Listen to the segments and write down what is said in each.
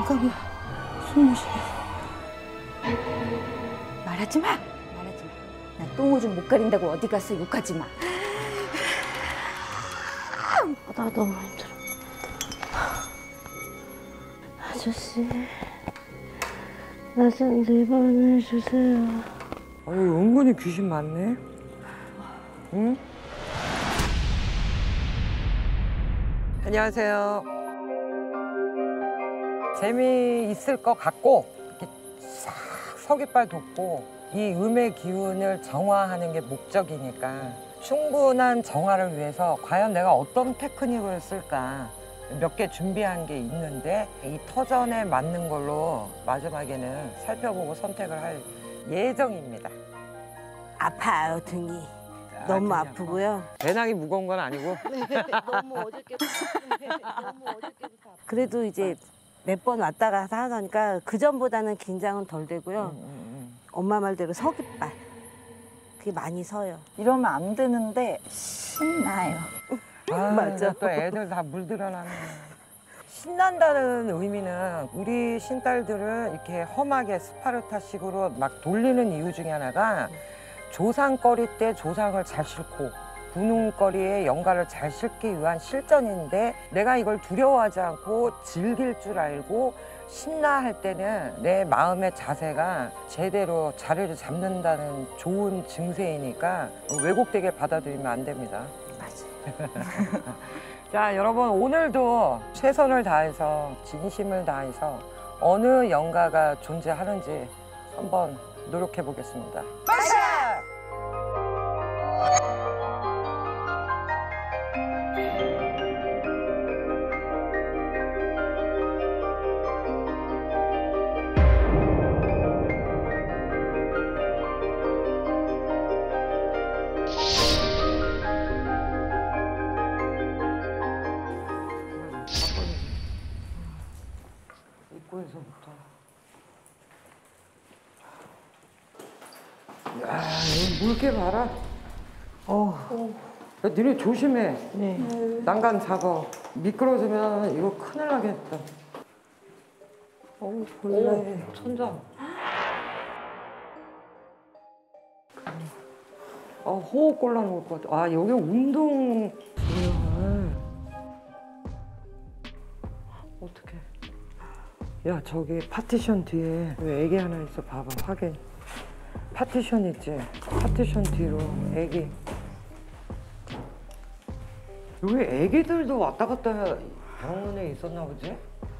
잠깐만. 숨을 쉬어. 말하지 마. 말하지 마. 나 똥오줌 못 가린다고 어디 가서 욕하지 마. 나 너무 힘들어. 아저씨, 나 좀 내보내주세요. 아유, 은근히 귀신 많네. 응? 안녕하세요. 재미있을 것 같고 이렇게 싹 서깃발 돋고 이 음의 기운을 정화하는 게 목적이니까 충분한 정화를 위해서 과연 내가 어떤 테크닉을 쓸까 몇 개 준비한 게 있는데 이 터전에 맞는 걸로 마지막에는 살펴보고 선택을 할 예정입니다. 아파요, 등이. 너무 등이 아프고요. 배낭이 무거운 건 아니고. 너무 어저께부터 그래도 이제 몇 번 왔다 가서 하니까 그전보다는 긴장은 덜 되고요. 엄마 말대로 서깃발. 그게 많이 서요. 이러면 안 되는데 신나요. 아, 맞아. 또 애들 다 물들어나네. 신난다는 의미는 우리 신딸들을 이렇게 험하게 스파르타식으로 막 돌리는 이유 중에 하나가 조상거리 때 조상을 잘 싣고 군웅거리에 영가를 잘 싣기 위한 실전인데 내가 이걸 두려워하지 않고 즐길 줄 알고 신나 할 때는 내 마음의 자세가 제대로 자리를 잡는다는 좋은 증세이니까 왜곡되게 받아들이면 안 됩니다. 자, 여러분 오늘도 최선을 다해서 진심을 다해서 어느 영가가 존재하는지 한번 노력해 보겠습니다. 입구에서부터. 야, 여기 물개 봐라. 야, 니네 조심해. 네. 난간 잡아. 미끄러지면 이거 큰일 나겠다. 몰라. 천장. 호흡 곤란올 것 같아. 아, 여기 운동. 어떡해. 야, 저기 파티션 뒤에 왜 애기 하나 있어? 봐봐, 확인. 파티션 있지? 파티션 뒤로 애기. 여기 애기들도 왔다 갔다 병원에 있었나 보지?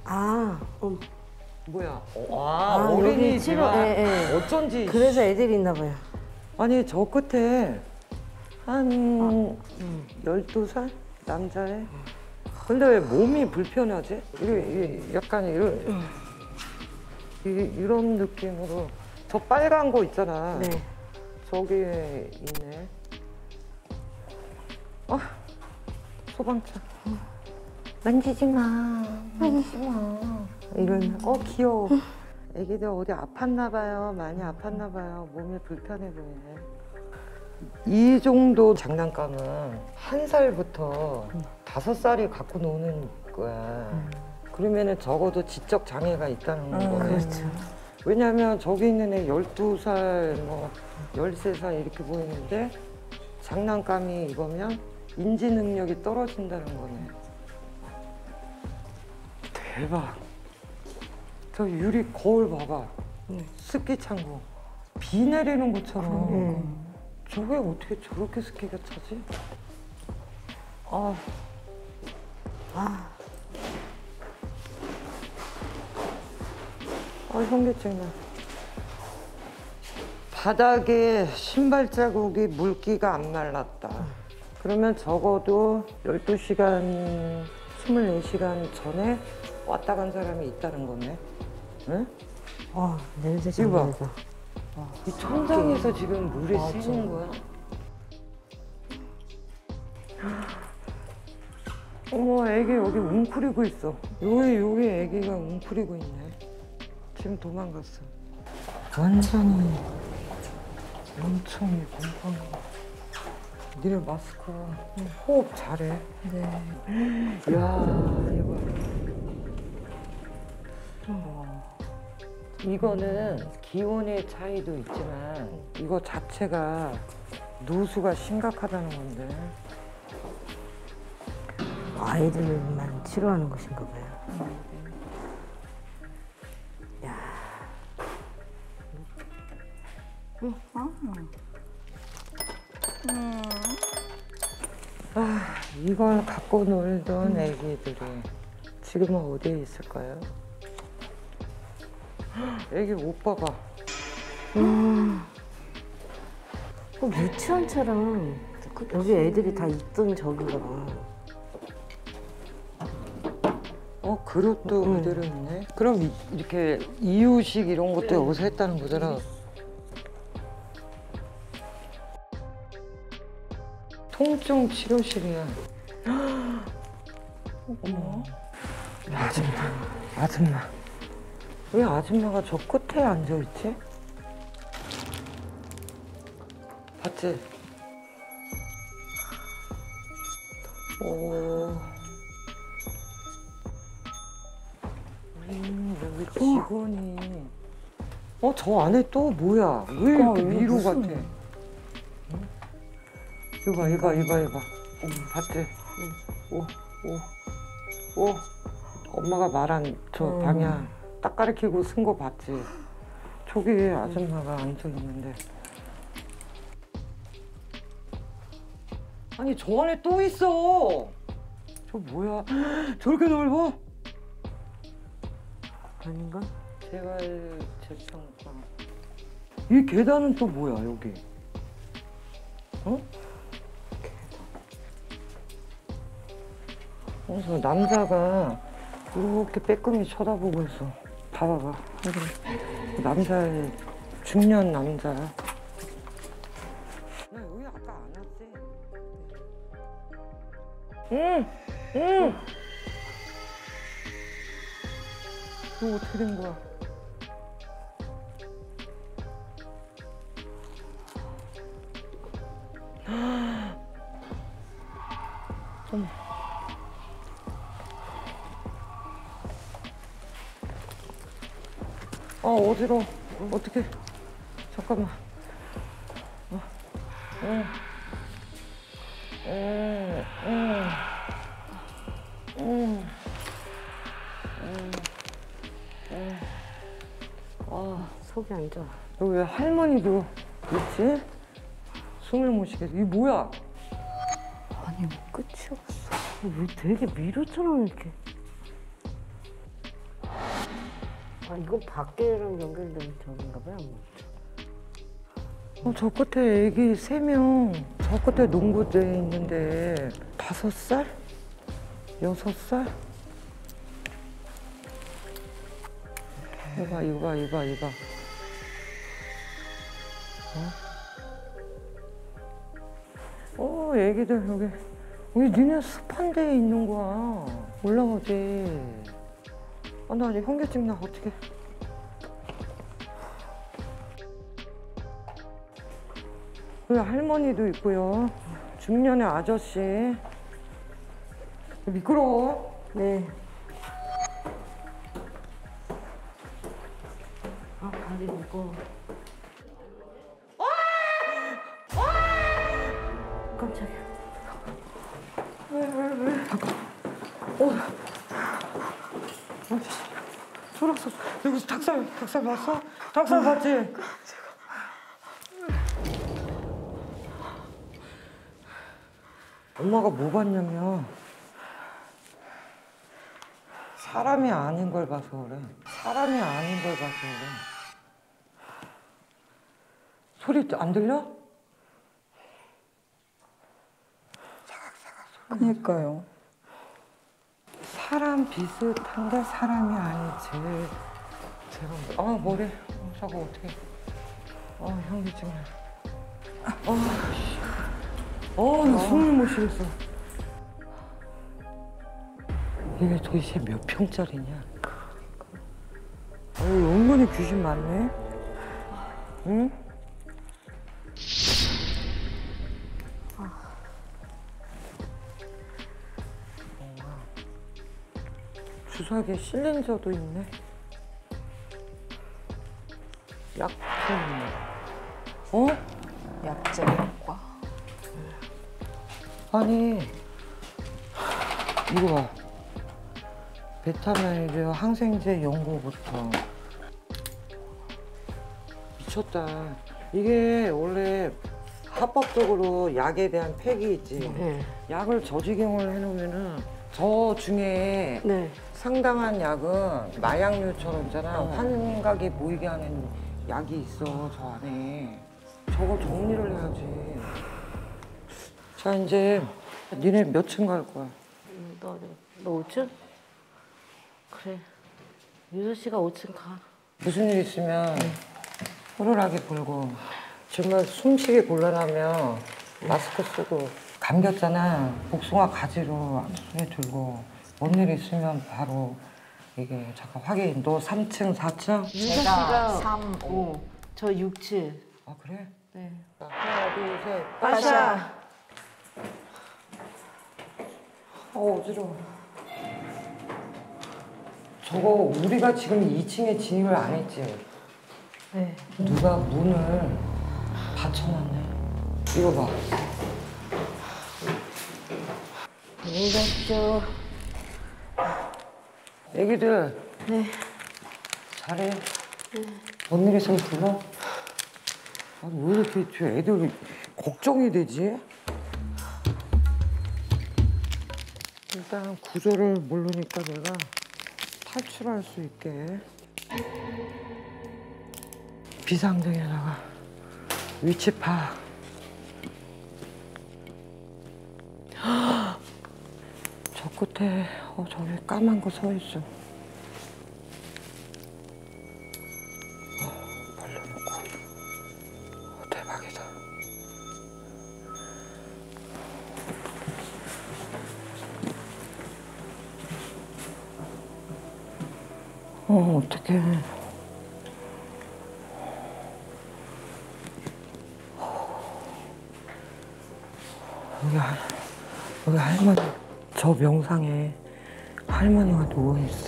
뭐야? 어린이집안. 어쩐지. 그래서 애들이 있나 봐요. 아니, 저 끝에 한 12살 남자애. 근데 왜 몸이 불편하지? 약간 이런 느낌으로. 저 빨간 거 있잖아. 네. 저기에 있네. 소방차. 만지지 마. 만지지 마. 이런, 귀여워. 애기들 어디 아팠나 봐요. 많이 아팠나 봐요. 몸이 불편해 보이네. 이 정도 장난감은 1살부터 5살이 갖고 노는 거야. 그러면은 적어도 지적 장애가 있다는 거네. 그렇죠. 왜냐면 저기 있는 애 12살, 뭐 13살 이렇게 보이는데 장난감이 이거면 인지 능력이 떨어진다는 거네. 대박. 저 유리 거울 봐봐. 습기 찬 거. 비 내리는 것처럼. 저게 어떻게 저렇게 습기가 차지? 현기증 나. 바닥에 신발 자국이 물기가 안 말랐다. 그러면 적어도 12시간, 24시간 전에 왔다 간 사람이 있다는 거네. 응? 냄새 이거 봐. 장난이다. 이 천장에서 지금 물이 새는 거야. 어머, 애기 여기 웅크리고 있어. 여기 애기가 웅크리고 있네. 지금 도망갔어. 완전히 엄청 공포한 거. 니네 마스크 호흡 잘해. 네. 이야, 이거. 이거는 기온의 차이도 있지만 이거 자체가 누수가 심각하다는 건데. 아이들만 치료하는 곳인가 봐요. 야, 이걸 갖고 놀던 애기들이 지금은 어디에 있을까요? 애기 옷 봐봐. 유치원처럼 여기 애들이 다 있던 저기가 봐. 그릇도 그대로 있네. 그럼 이렇게 이유식 이런 것도 여기서 했다는 거잖아. 통증 치료실이야. 어머. 아줌마. 왜 아줌마가 저 끝에 앉아 있지? 봤지? 오. 여기 직원이. 저 안에 또 뭐야? 왜 이렇게 미로 같아? 응? 이거 봐. 봤지? 오. 엄마가 말한 저 방향 딱 가리키고 쓴 거 봤지? 저기 아줌마가 앉아 있는데. 아니 저 안에 또 있어. 저 뭐야? 저렇게 넓어? 아닌가? 재활 재평가. 이 계단은 또 뭐야 여기? 그래서 남자가 이렇게 빼끔히 쳐다보고 있어. 봐봐봐. 남자의 중년 남자. 나 여기 아까 안 왔지? 응. 이거 어떻게 된 거야? 어머. 어지러워. 어떡해. 잠깐만. 속이 안 좋아. 여기 왜 할머니도 있지? 숨을 못 쉬겠어. 이게 뭐야? 아니 뭐 끝이 없어. 왜 되게 미로처럼 이렇게. 이거 밖에랑 연결된 저긴가 봐요. 저 끝에 애기 3명. 저 끝에 농구대에 있는데 5살? 6살? 이거 봐. 애기들 여기. 왜 니네 습한 데에 있는 거야? 올라가지. 나 이제 현기증 나, 어떡해. 여기 할머니도 있고요. 중년의 아저씨. 미끄러워. 네. 다리 무거워. 깜짝이야. 왜? 졸았어. 여기서 닭살 봤어? 닭살 봤지? 엄마가 뭐 봤냐면 사람이 아닌 걸 봐서 그래. 사람이 아닌 걸 봐서 그래. 소리 안 들려? 그러니까요. 사람 비슷한데 사람이 아니지. 제가 머리. 저거 어떻게? 현기증 나. 나 숨을 못 쉬겠어. 이게 도대체 몇 평짜리냐? 은근히 귀신 많네. 응? 주사기에 실린저도 있네. 약품. 어? 약제 효과. 아니, 이거 봐. 베타마이드 항생제 연고부터. 미쳤다. 이게 원래 합법적으로 약에 대한 팩이 있지. 네. 약을 저지경을 해놓으면은 저 중에 네. 상당한 약은 마약류처럼 있잖아. 환각이 보이게 하는 약이 있어, 저 안에. 저거 정리를 해야지. 자, 이제 니네 몇 층 갈 거야? 너 5층? 그래. 유수 씨가 5층 가. 무슨 일 있으면 호루라기 불고 정말 숨쉬기 곤란하면 마스크 쓰고 감겼잖아. 복숭아 가지로 손에 들고 뭔 일 있으면 바로 이게 잠깐 확인. 너 3층, 4층? 유수 제가 씨가 3, 5. 저 6층. 아 그래? 네. 자, 하나, 둘, 셋. 빠샤. 어지러워. 저거 우리가 지금 2층에 진입을 안 했지? 네. 누가 문을 받쳐놨네. 이거 봐. 안녕히 가십시오. 애기들. 네. 잘해. 뭔 일 있으면 불러. 아니, 왜 이렇게 저 애들 걱정이 되지? 일단 구조를 모르니까 내가 탈출할 수 있게 비상등에다가 위치 파악. 저 끝에 저기 까만 거 서 있어. 벌려놓고. 대박이다. 어떡해. 여기 할머니, 저 명상에 할머니가 누워있어.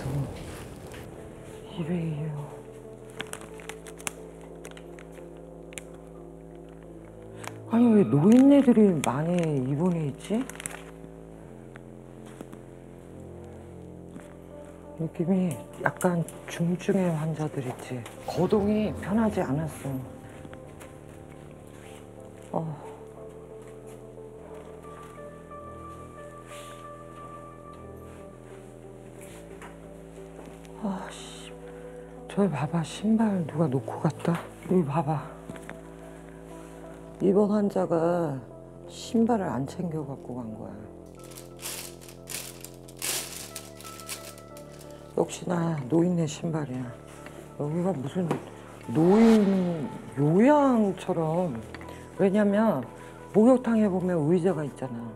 202요. 아니, 왜 노인네들이 많이 입원해 있지? 느낌이 약간 중증의 환자들 있지. 거동이 편하지 않았어. 아씨, 저기 봐봐. 신발 누가 놓고 갔다? 여기 봐봐. 이번 환자가 신발을 안 챙겨 갖고 간 거야. 역시나 노인네 신발이야. 여기가 무슨 노인 요양처럼. 왜냐면 목욕탕에 보면 의자가 있잖아.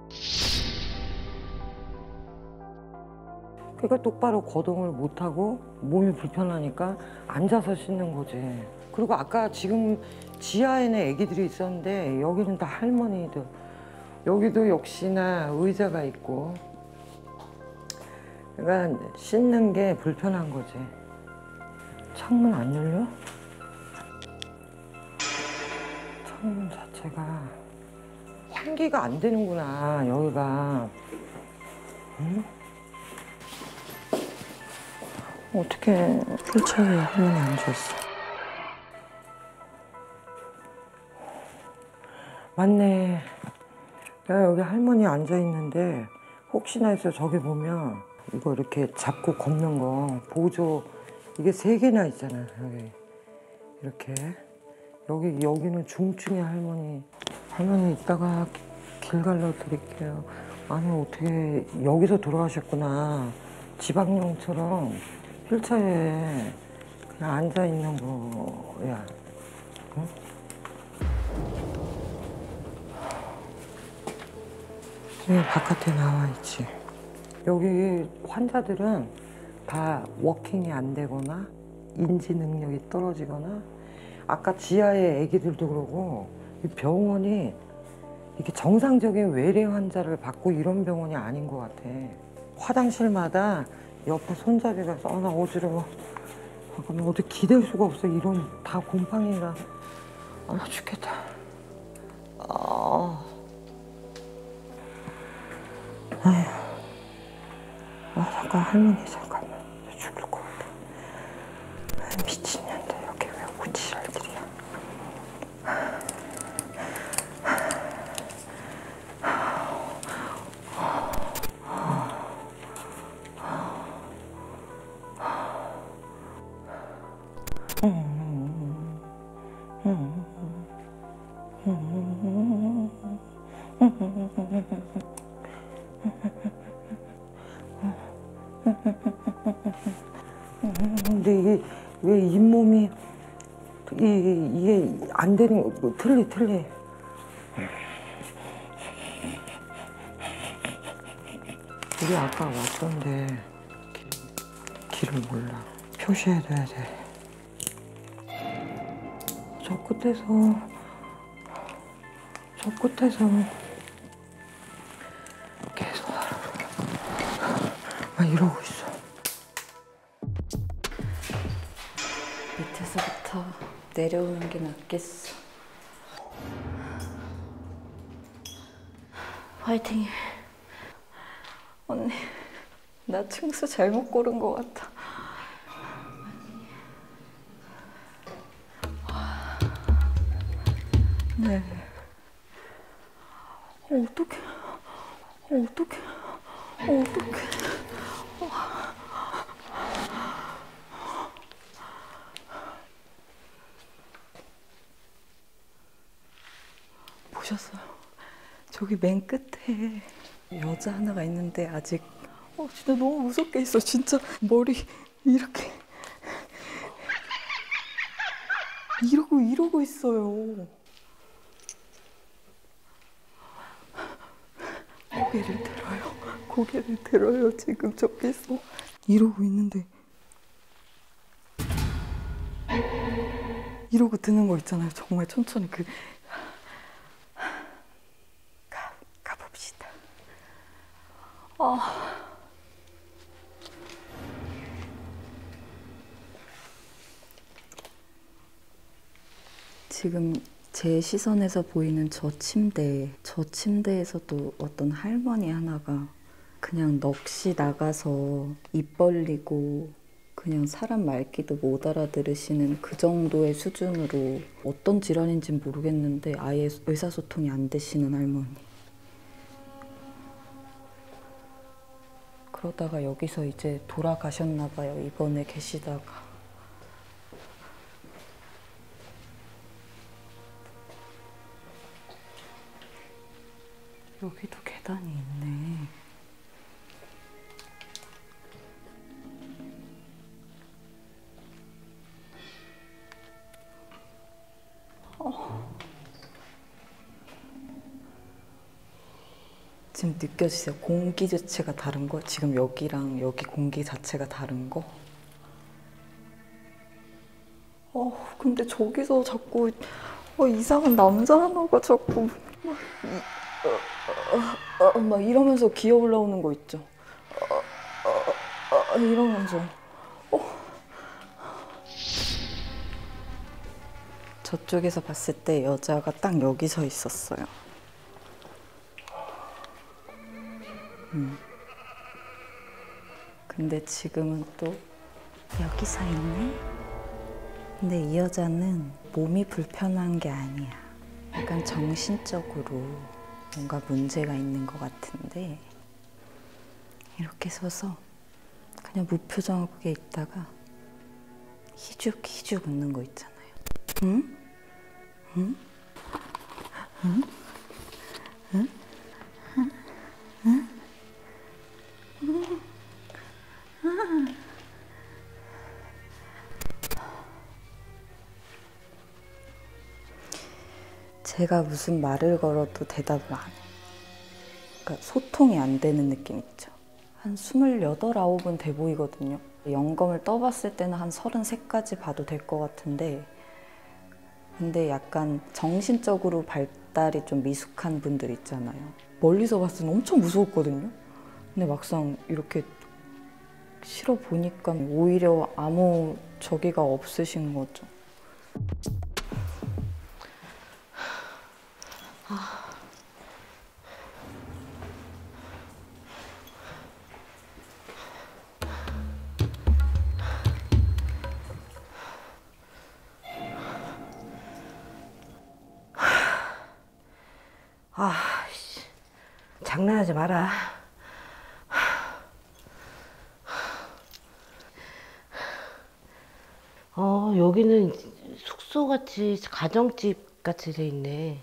그러니까 똑바로 거동을 못하고 몸이 불편하니까 앉아서 씻는 거지. 그리고 아까 지금 지하에는 애기들이 있었는데 여기는 다 할머니들. 여기도 역시나 의자가 있고. 그러니까 씻는 게 불편한 거지. 창문 안 열려? 창문 자체가 환기가 안 되는구나, 여기가. 응? 어떻게 휠체어에 할머니 앉아있어? 맞네. 내가 여기 할머니 앉아있는데 혹시나 해서 저기 보면 이거 이렇게 잡고 걷는 거 보조 이게 3개나 있잖아. 여기 이렇게 여기는 중증의 할머니 이따가 길 갈러 드릴게요. 아니 어떻게 여기서 돌아가셨구나. 지방령처럼 휠체어에 그냥 앉아 있는 거야. 응? 여기 바깥에 나와 있지. 여기 환자들은 다 워킹이 안 되거나 인지 능력이 떨어지거나 아까 지하에 애기들도 그러고 이 병원이 이렇게 정상적인 외래 환자를 받고 이런 병원이 아닌 것 같아. 화장실마다 옆에 손잡이가 나 어지러워. 잠깐만, 어떻게 기댈 수가 없어. 이런 다 곰팡이라. 아, 나 죽겠다. 잠깐, 할머니, 잠깐만. 나 죽을 것 같아. 미친년들, 여기 왜 오고 지랄들이야. 근데 이게 왜 잇몸이 이게 안 되는 거 틀려. 우리 아까 왔던데 길을 몰라. 표시해둬야 돼. 저 끝에서 계속 이러고 있어. 밑에서부터 내려오는 게 낫겠어. 화이팅. 언니, 나 층수 잘못 고른 것 같아. 네. 어떡해. 보셨어요? 저기 맨 끝에 여자 하나가 있는데 아직 진짜 너무 무섭게 있어. 진짜 머리 이렇게 이러고 있어요. 고개를 들어요. 지금 저기서 이러고 있는데 이러고 드는 거 있잖아요. 정말 천천히 가봅시다. 지금 제 시선에서 보이는 저 침대에서도 어떤 할머니 하나가 그냥 넋이 나가서 입 벌리고 그냥 사람 말귀도 못 알아들으시는 그 정도의 수준으로 어떤 질환인지는 모르겠는데 아예 의사소통이 안 되시는 할머니. 그러다가 여기서 이제 돌아가셨나 봐요. 입원에 계시다가. 여기도 계단이 있네. 지금 느껴지세요? 공기 자체가 다른 거? 지금 여기랑 여기 공기 자체가 다른 거? 근데 저기서 자꾸 이상한 남자 하나가 자꾸 막 이러면서 기어 올라오는 거 있죠? 이러면서 저쪽에서 봤을 때 여자가 딱 여기 서 있었어요. 근데 지금은 또 여기 서 있네? 근데 이 여자는 몸이 불편한 게 아니야. 약간 정신적으로 뭔가 문제가 있는 것 같은데 이렇게 서서 그냥 무표정하게 있다가 희죽희죽 웃는 거 있잖아요. 응? 응? 응? 응? 응? 응? 제가 무슨 말을 걸어도 대답을 안 해요. 그러니까 소통이 안 되는 느낌 있죠. 한 28, 9은 돼 보이거든요. 영검을 떠봤을 때는 한 33까지 봐도 될 것 같은데 근데 약간 정신적으로 발달이 좀 미숙한 분들 있잖아요. 멀리서 봤을 때는 엄청 무서웠거든요. 근데 막상 이렇게 싫어 보니까 오히려 아무 저기가 없으신 거죠. 씨. 장난하지 마라. 여기는 숙소같이 가정집 같이 돼 있네.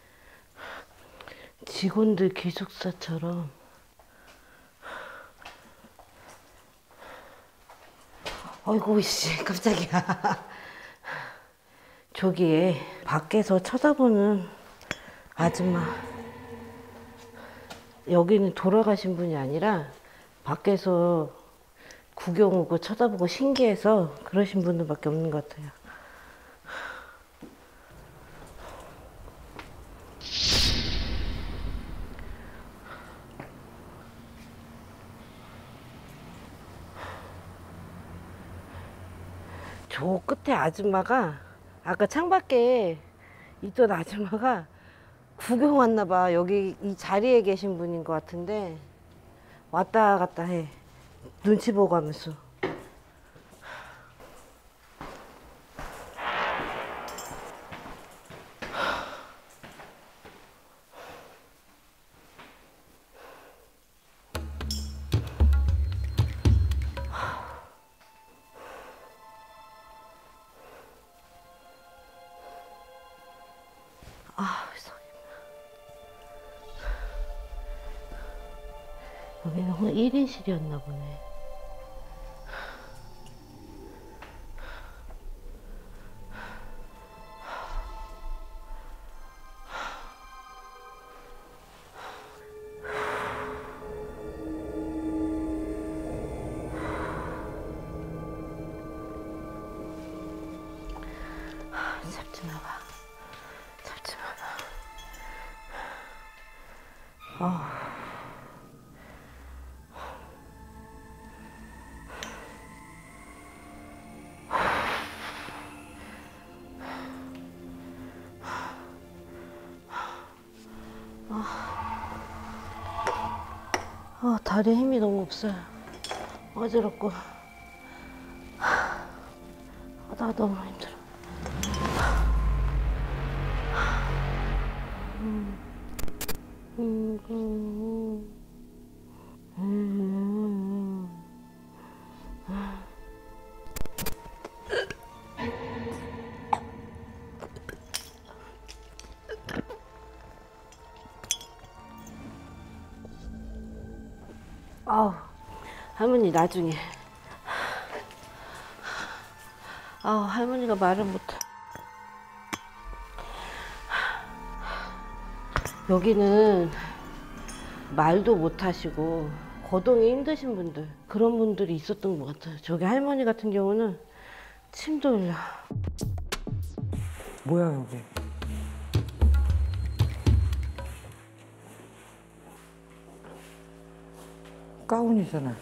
직원들 기숙사처럼. 아이고 씨 깜짝이야. 저기에 밖에서 쳐다보는 아줌마. 여기는 돌아가신 분이 아니라 밖에서 구경 오고 쳐다보고 신기해서 그러신 분들밖에 없는 것 같아요. 저 끝에 아줌마가 아까 창밖에 있던 아줌마가 구경 왔나 봐. 여기 이 자리에 계신 분인 것 같은데 왔다 갔다 해. 눈치 보고 하면서. 여기는 1인실이었나 보네. 잡지 마봐. 잡지 마봐. 다리에 힘이 너무 없어요. 어지럽고. 나 너무 힘들어. 할머니 나중에. 할머니가 말을 못해. 여기는 말도 못하시고 거동이 힘드신 분들, 그런 분들이 있었던 것 같아요. 저기 할머니 같은 경우는 침도 흘려. 뭐야 여기? 가운이잖아.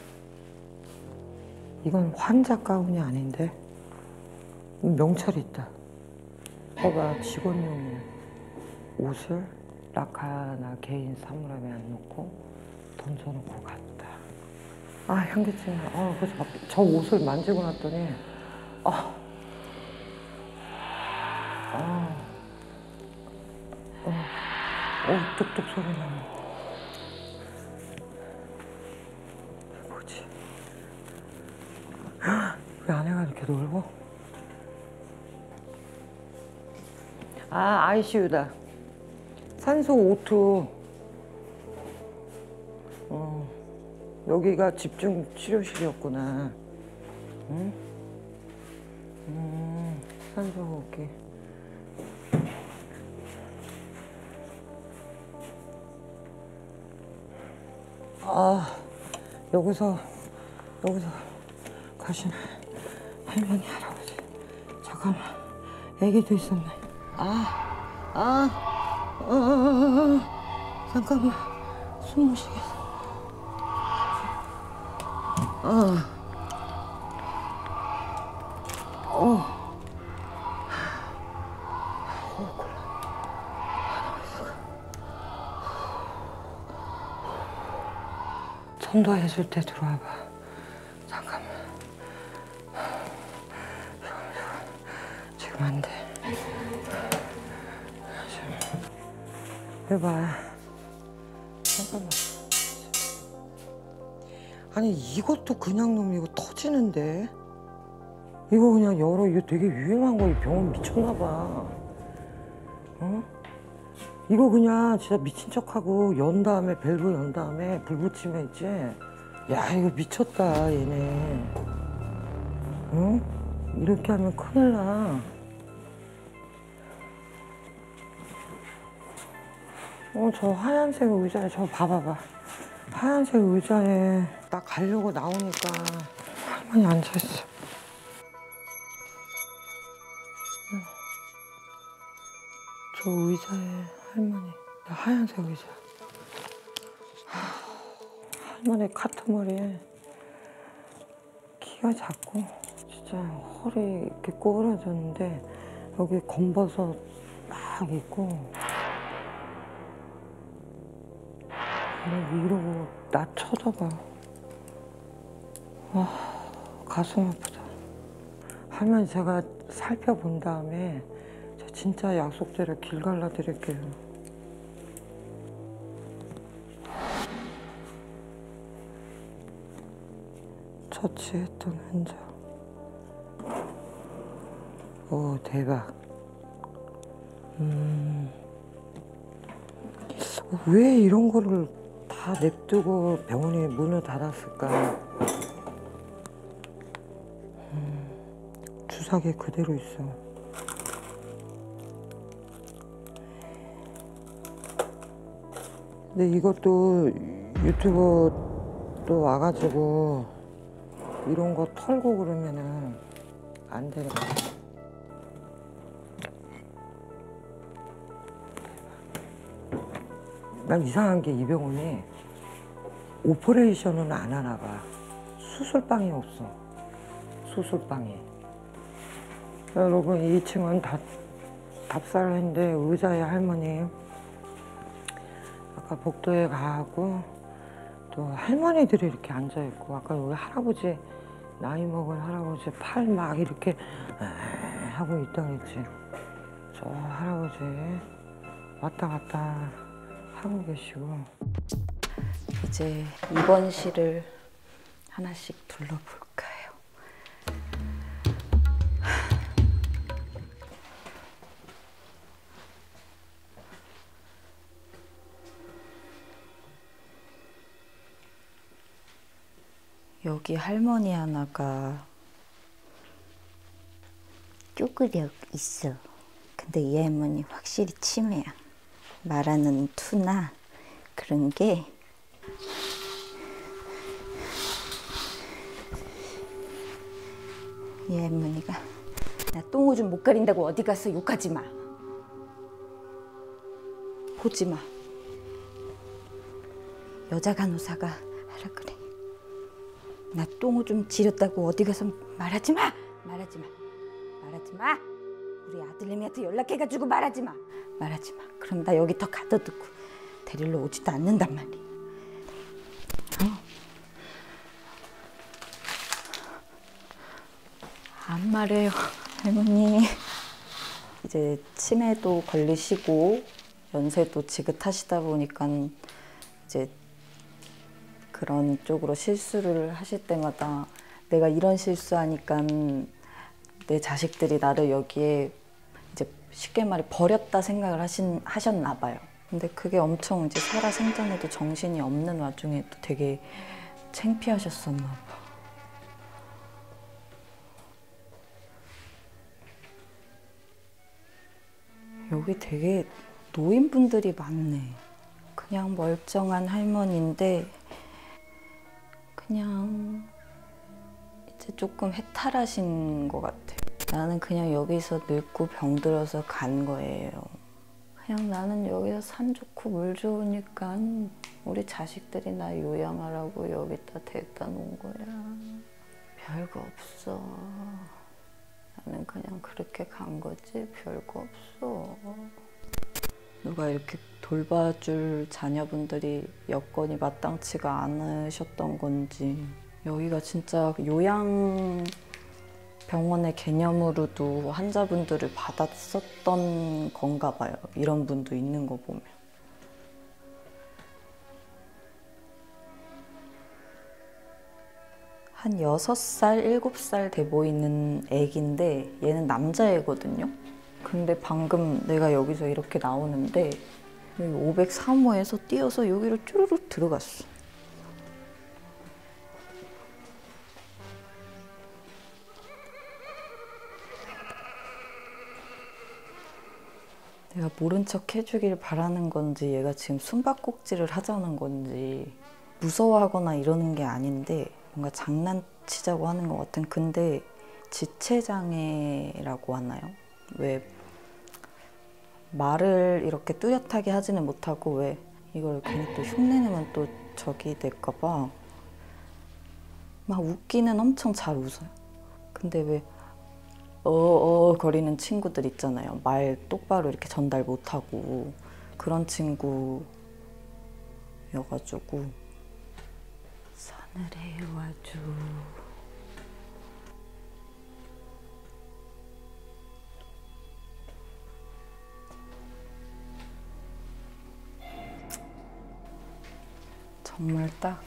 이건 환자 가운이 아닌데? 명찰이 있다. 봐봐, 직원용이야. 옷을 라카나 개인 사물함에 안 넣고 던져놓고 갔다. 현기증. 그래서 막 저 옷을 만지고 났더니 뚝뚝 소리 나네. 뭐지? 왜 안에가 이렇게 넓어? ICU다. 산소 O2. 여기가 집중 치료실이었구나. 응? 산소 호흡기. 여기서 가시는 할머니, 할아버지. 잠깐만, 애기도 있었네. 잠깐만, 숨 못 쉬겠어. 선도해줄 때 들어와봐. 잠깐만. 지금 안 돼. 해봐. 잠깐만. 아니 이것도 그냥 놓으면 이거 터지는데. 이거 그냥 열어. 이거 되게 유행한 거. 이 병원 미쳤나 봐. 어? 이거 그냥 진짜 미친 척하고 연 다음에 밸브 연 다음에 불 붙이면 있지. 야 이거 미쳤다 얘네. 응? 이렇게 하면 큰일 나. 저 하얀색 의자에 저 봐봐봐. 하얀색 의자에 나 가려고 나오니까 할머니 앉아있어. 저 의자에 할머니. 하얀색 의자. 할머니 카트머리에 키가 작고 진짜 허리 이렇게 꼬부라졌는데 여기 검버섯 막 있고 이러고 나 쳐다봐. 와 가슴 아프다. 할머니 제가 살펴본 다음에 진짜 약속대로 길 갈라드릴게요. 처치했던 흔적. 오 대박. 왜 이런 거를 다 냅두고 병원에 문을 닫았을까? 주사기 그대로 있어. 근데 이것도 유튜버 또 와가지고 이런 거 털고 그러면은 안 되는 거야. 난 이상한 게 이 병원이 오퍼레이션은 안 하나 봐. 수술방이 없어. 수술방이. 여러분 2층은 다 답사를 했는데 의자에 할머니 아까 복도에 가고 또 할머니들이 이렇게 앉아있고 아까 여기 할아버지 나이 먹은 할아버지 팔 막 이렇게 하고 있다 그랬지. 저 할아버지 왔다 갔다 하고 계시고. 이제 입원실을 하나씩 둘러볼까요? 여기 할머니 하나가 쪼그려 있어. 근데 이 할머니 확실히 치매야. 말하는 투나 그런 게 이 할머니가 나 똥오줌 못 가린다고 어디 가서 욕하지 마. 보지 마. 여자 간호사가 하라 그래. 나 똥오줌 지렸다고 어디 가서 말하지 마. 말하지 마. 말하지 마. 우리 아들내미한테 연락해가지고 말하지 마. 말하지 마. 그럼 나 여기 더 가둬두고 데리러 오지도 않는단 말이야. 안 말해요, 할머니. 이제 치매도 걸리시고 연세도 지긋하시다 보니까 이제 그런 쪽으로 실수를 하실 때마다 내가 이런 실수하니까 내 자식들이 나를 여기에 이제 쉽게 말해 버렸다 생각을 하셨나 봐요. 근데 그게 엄청 이제 살아생전에도 정신이 없는 와중에 또 되게 창피하셨었나 봐. 여기 되게 노인분들이 많네. 그냥 멀쩡한 할머니인데 그냥 이제 조금 해탈하신 것 같아요. 나는 그냥 여기서 늙고 병들어서 간 거예요. 그냥 나는 여기서 산 좋고 물 좋으니까 우리 자식들이 나 요양하라고 여기다 데려다 놓은 거야. 별거 없어. 나는 그냥 그렇게 간 거지 별거 없어. 누가 이렇게 돌봐줄 자녀분들이 여건이 마땅치가 않으셨던 건지 여기가 진짜 요양병원의 개념으로도 환자분들을 받았었던 건가 봐요. 이런 분도 있는 거 보면. 한 6살, 7살 돼 보이는 애기인데 얘는 남자애거든요. 근데 방금 내가 여기서 이렇게 나오는데 503호에서 뛰어서 여기로 쭈루룩 들어갔어. 내가 모른 척 해주길 바라는 건지 얘가 지금 숨바꼭질을 하자는 건지 무서워하거나 이러는 게 아닌데 뭔가 장난치자고 하는 것 같은. 근데 지체장애라고 하나요? 왜 말을 이렇게 뚜렷하게 하지는 못하고 왜 이걸 괜히 또 흉내내면 또 저기 될까봐 막 웃기는 엄청 잘 웃어요. 근데 왜 거리는 친구들 있잖아요. 말 똑바로 이렇게 전달 못하고 그런 친구여가지고 사늘의 와주 정말 딱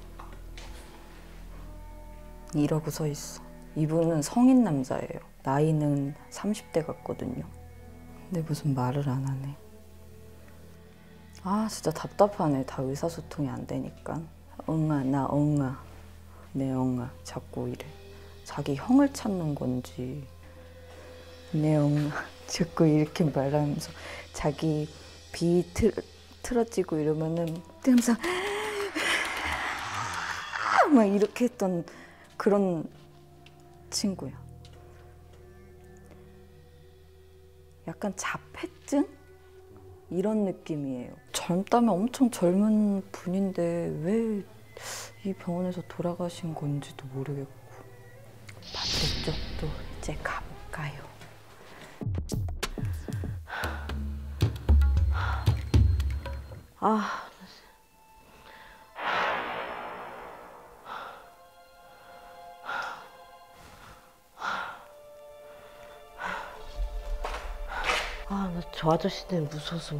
이러고 서 있어. 이분은 성인 남자예요. 나이는 30대 같거든요. 근데 무슨 말을 안 하네. 아 진짜 답답하네. 다 의사소통이 안 되니까. 엉아 나 엉아 내 엉아 자꾸 이래. 자기 형을 찾는 건지 내 엉아 자꾸 이렇게 말하면서 자기 비 틀어지고 이러면은 항상 막 이렇게 했던 그런 친구야. 약간 자폐증? 이런 느낌이에요. 젊다면 엄청 젊은 분인데 왜 이 병원에서 돌아가신 건지도 모르겠고. 반대쪽도 이제 가볼까요? 아, 나 저 아저씨 때문에 무서워서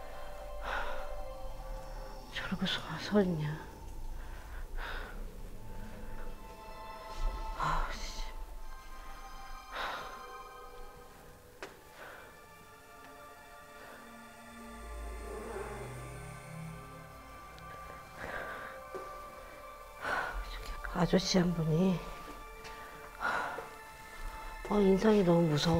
저러고 서 있냐. 씨. 아저씨 한 분이 인상이 너무 무서워.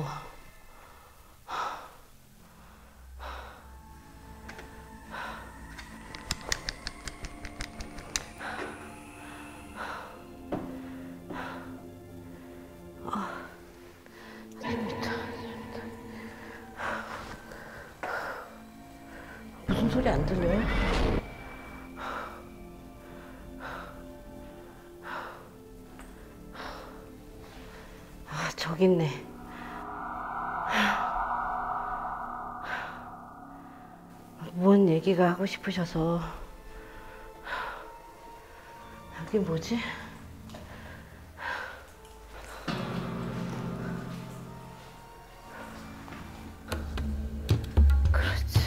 무슨 소리 안 들려요? 저기 있네. 뭔 얘기가 하고 싶으셔서. 여기 뭐지? 그렇지.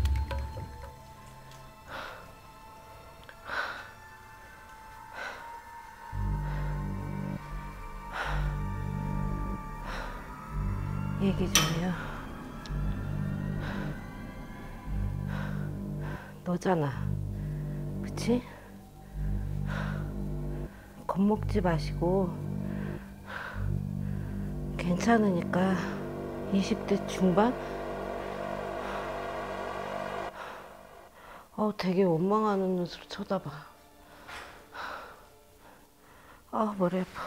얘기 좀 해요. 너잖아. 그치? 겁먹지 마시고 괜찮으니까 20대 중반? 되게 원망하는 눈으로 쳐다봐. 머리 아파.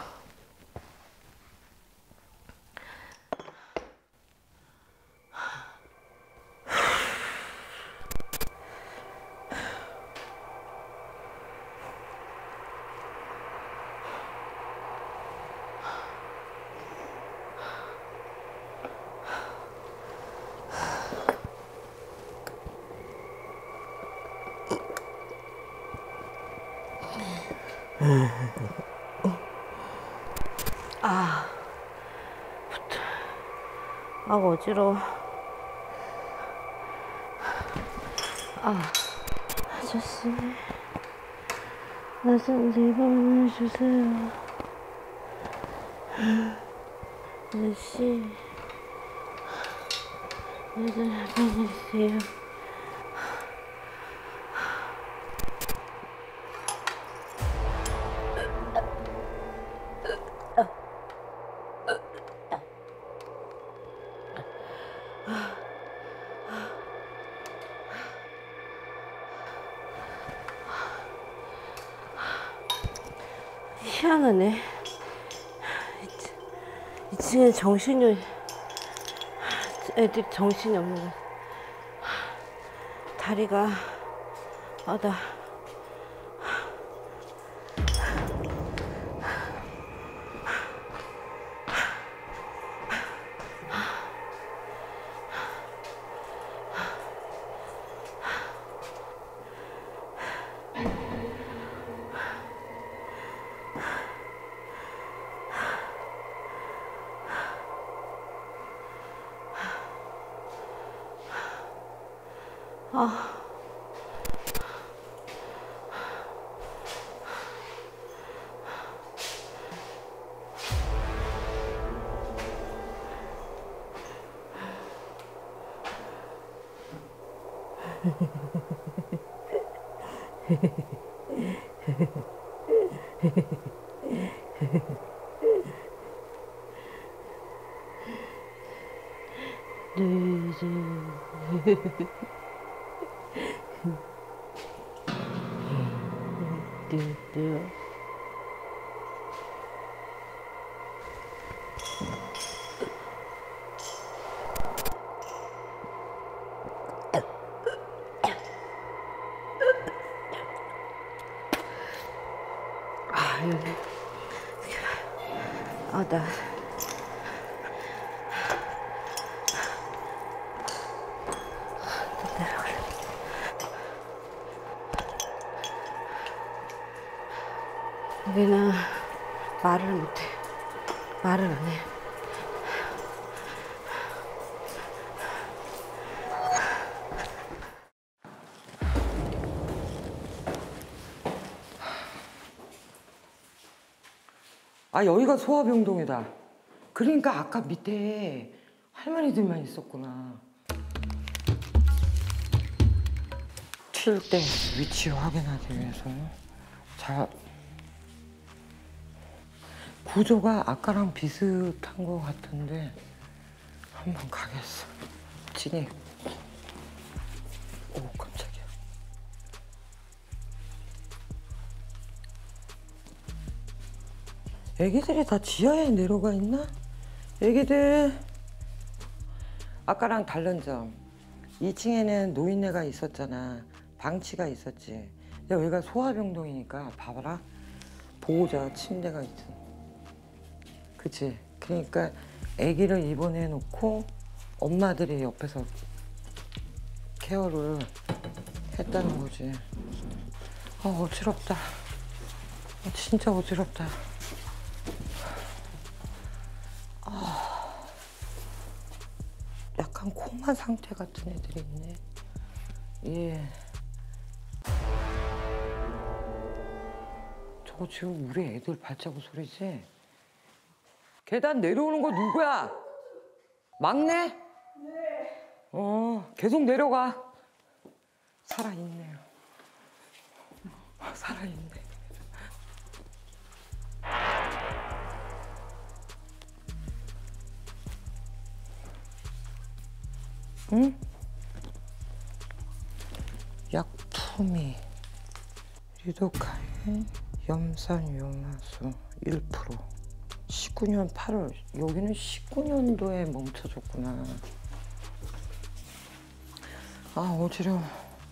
어지러워. 아저씨, 나 좀 제발 주세요. 아저씨, 나 좀 해주세요. 희한하네. 2층에 애들 정신이 없는 거. 다리가, 나. 나. 여기는 말을 못해. 말을 안 해. 여기가 소아병동이다. 그러니까 아까 밑에 할머니들만 있었구나. 튈 때 위치 확인하기 위해서. 자, 구조가 아까랑 비슷한 것 같은데 한번 가겠어. 진이. 오, 깜짝이야. 애기들이 다 지하에 내려가 있나? 애기들. 아까랑 다른 점. 2층에는 노인네가 있었잖아. 방치가 있었지. 근데 여기가 소아병동이니까 봐봐라. 보호자 침대가 있어. 그치? 그러니까 애기를 입원해 놓고 엄마들이 옆에서 케어를 했다는 거지. 어지럽다. 진짜 어지럽다. 약간 코마 상태 같은 애들이 있네. 예. 저거 지금 우리 애들 발자국 소리지? 계단 내려오는 거 누구야? 막내? 네. 계속 내려가. 살아있네요. 살아있네. 응? 약품이 리도카인 염산요마수 1%. 19년 8월. 여기는 19년도에 멈춰졌구나. 어지러워.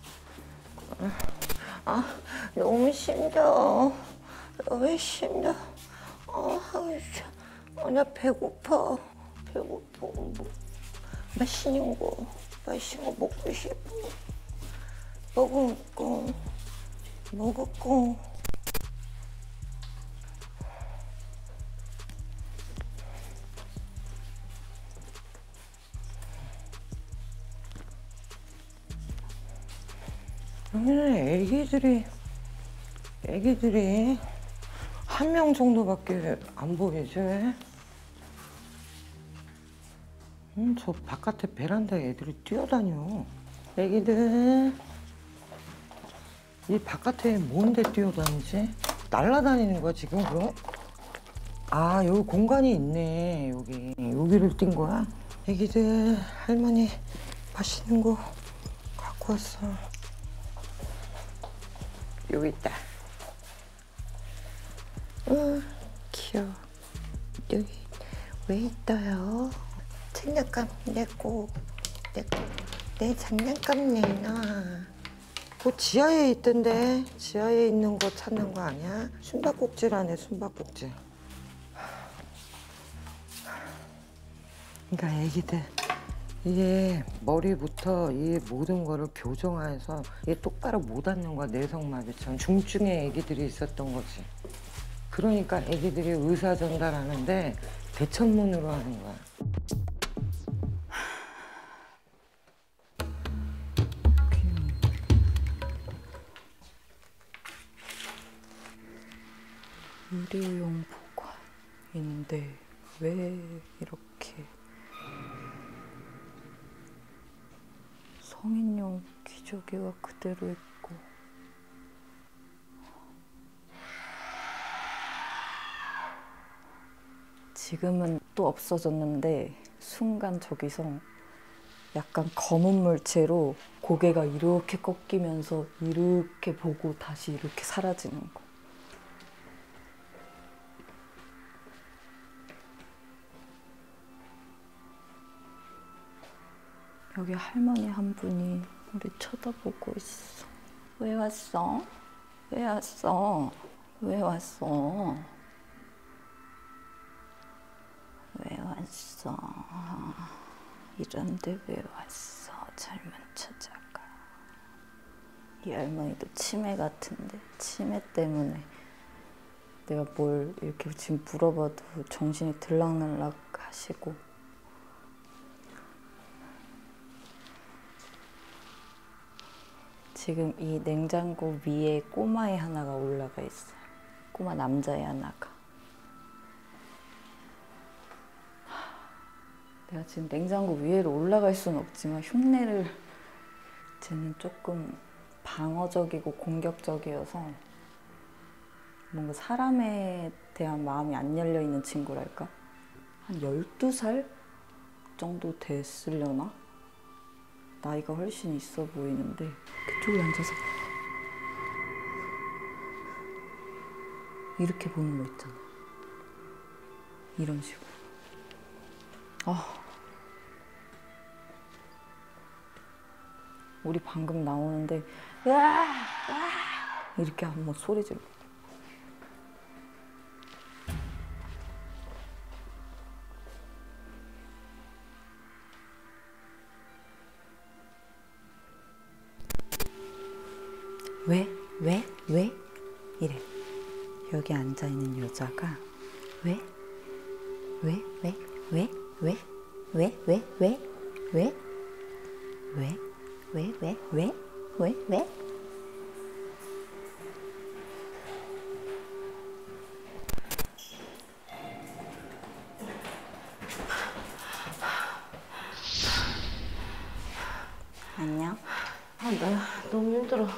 너무 힘들어. 왜 힘들어? 나 배고파. 맛있는 거 먹고 싶어. 먹을 거. 애기들이 한 명 정도밖에 안 보이지? 저 바깥에 베란다에 애들이 뛰어다녀. 애기들, 이 바깥에 뭔데 뛰어다니지? 날아다니는 거야, 지금, 그럼? 아, 여기 공간이 있네, 여기. 여기를 뛴 거야? 애기들, 할머니 맛있는 거 갖고 왔어. 여기 있다. 귀여워. 여기 왜 있어요? 장난감 내 장난감 내놔. 그 지하에 있던데. 지하에 있는 거 찾는 거 아니야? 숨바꼭질하네, 숨바꼭질. 그러니까 애기들, 이게 머리부터 이 모든 거를 교정해서 이게 똑바로 못 앉는 거야. 내성마비처럼 중증의 애기들이 있었던 거지. 그러니까 애기들이 의사 전달하는데 대천문으로 하는 거야. 의료용 보관인데 왜 이렇게 성인용 기저귀가 그대로 있고 지금은 또 없어졌는데 순간 저기서 약간 검은 물체로 고개가 이렇게 꺾이면서 이렇게 보고 다시 이렇게 사라지는 거. 여기 할머니 한 분이 우리 쳐다보고 있어. 왜 왔어? 왜 왔어? 왜 왔어? 왜 왔어? 이런데 왜 왔어? 젊은 처자가. 이 할머니도 치매 같은데 치매 때문에 내가 뭘 이렇게 지금 물어봐도 정신이 들락날락 하시고 지금 이 냉장고 위에 꼬마애 하나가 올라가 있어요. 꼬마 남자애 하나가. 내가 지금 냉장고 위에로 올라갈 수는 없지만 흉내를 쟤는 조금 방어적이고 공격적이어서 뭔가 사람에 대한 마음이 안 열려있는 친구랄까? 한 12살 정도 됐으려나? 나이가 훨씬 있어 보이는데 그쪽에 앉아서 이렇게 보는 거 있잖아. 이런 식으로. 우리 방금 나오는데 으아! 이렇게 한번 소리 지르고 왜? 이래. 여기 앉아있는 여자가 왜? 안녕? 나 너무 힘들어.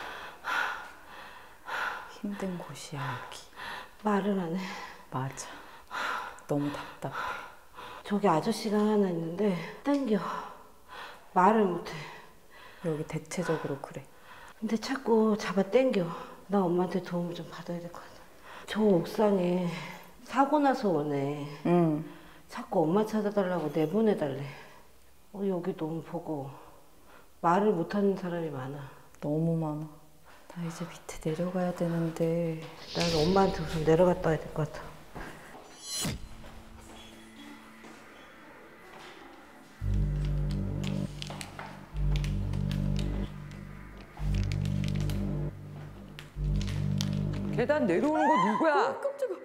힘든 곳이야 여기. 말을 안 해. 맞아. 너무 답답해. 저기 아저씨가 하나 있는데 땡겨. 말을 못 해. 여기 대체적으로 그래. 근데 자꾸 잡아 땡겨. 나 엄마한테 도움을 좀 받아야 될 것 같아. 저 옥상에 사고 나서 오네. 응. 자꾸 엄마 찾아달라고 내보내달래. 여기 너무 보고 말을 못하는 사람이 많아. 너무 많아. 나 이제 밑에 내려가야 되는데. 나는 엄마한테 우선 내려갔다 와야 될 것 같아. 계단 내려오는 거 누구야? 깜짝이야.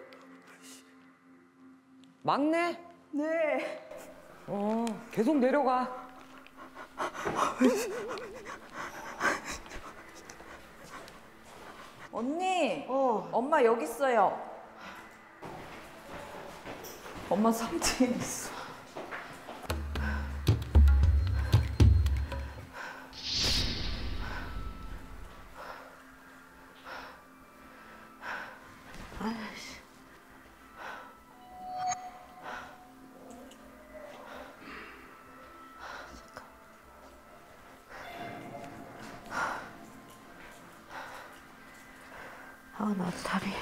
막내? 네. 계속 내려가. 언니! 어. 엄마 여기 있어요. 엄마 3층에 있어. 아이씨. 아, 나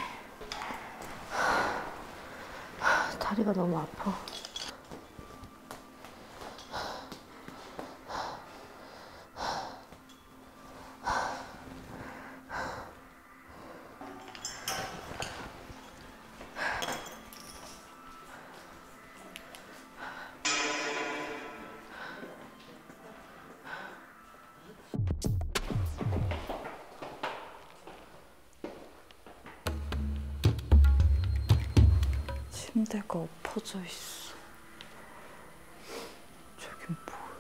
다리가 너무 아파. 침대가 엎어져 있어. 저긴 뭐야?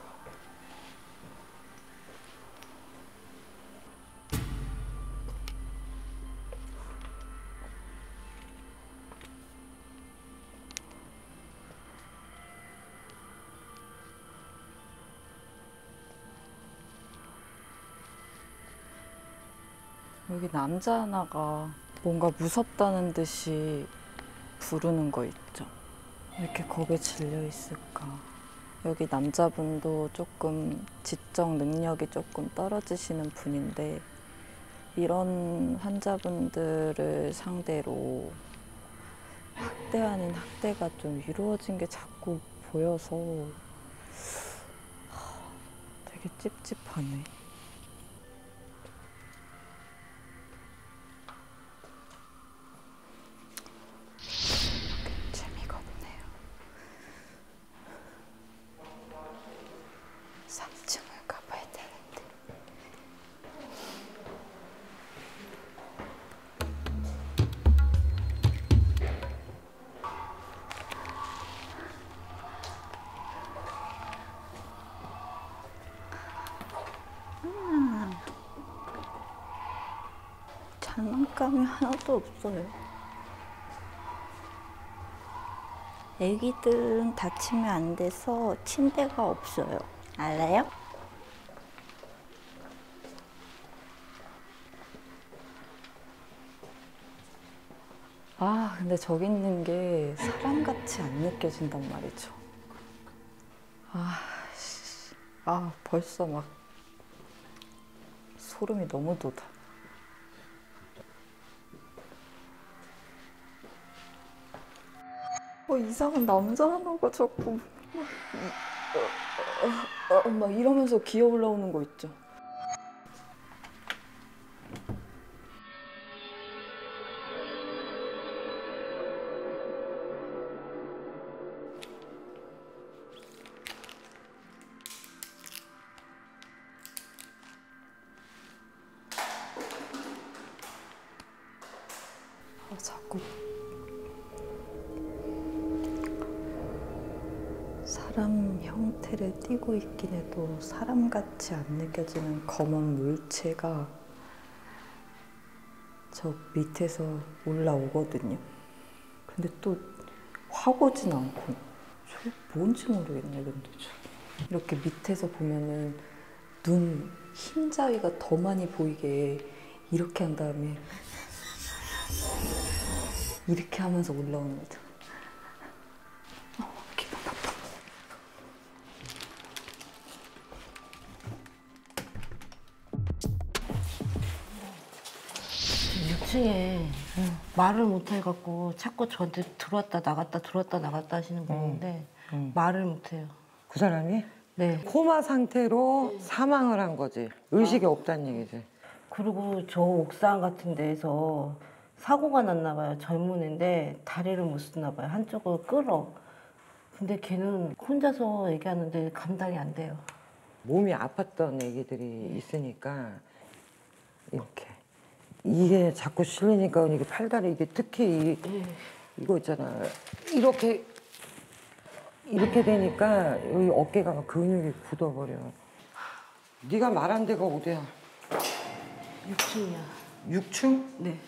여기 남자 하나가 뭔가 무섭다는 듯이 부르는 거 있죠. 왜 이렇게 거기에 질려 있을까? 여기 남자분도 조금 지적 능력이 조금 떨어지시는 분인데 이런 환자분들을 상대로 학대 아닌 학대가 좀 이루어진 게 자꾸 보여서 되게 찝찝하네. 재미가 없네요. 3층을 가봐야 되는데. 장난감이 하나도 없어요. 애기들은 다치면 안 돼서 침대가 없어요. 알아요? 아, 근데 저기 있는 게 사람같이 안 느껴진단 말이죠. 벌써 막 소름이 너무 돋아. 이상한 남자 하나가 자꾸 막 이러면서 기어 올라오는 거 있죠. 자꾸 사람 형태를 띠고 있긴 해도 사람같이 안 느껴지는 검은 물체가 저 밑에서 올라오거든요. 근데 또 확 오진 않고 저게 뭔지 모르겠네. 근데 이렇게 밑에서 보면은 눈 흰자위가 더 많이 보이게 이렇게 한 다음에 이렇게 하면서 올라오는 거죠. 기분 나빠. 6층에 말을 못 해갖고 자꾸 저한테 들어왔다 나갔다 하시는 분인데 말을 못 해요. 그 사람이 네. 코마 상태로 사망을 한 거지. 의식이 없다는 얘기지. 그리고 저 옥상 같은 데에서 사고가 났나 봐요. 젊은 애인데 다리를 못 쓰나 봐요. 한쪽을 끌어. 근데 걔는 혼자서 얘기하는데 감당이 안 돼요. 몸이 아팠던 얘기들이 있으니까 이렇게 이게 자꾸 실리니까 이게 팔다리 이게 특히 이거 있잖아. 이렇게 되니까 여기 어깨가 막 근육이 굳어버려. 네가 말한 데가 어디야? 6층이야. 6층? 네.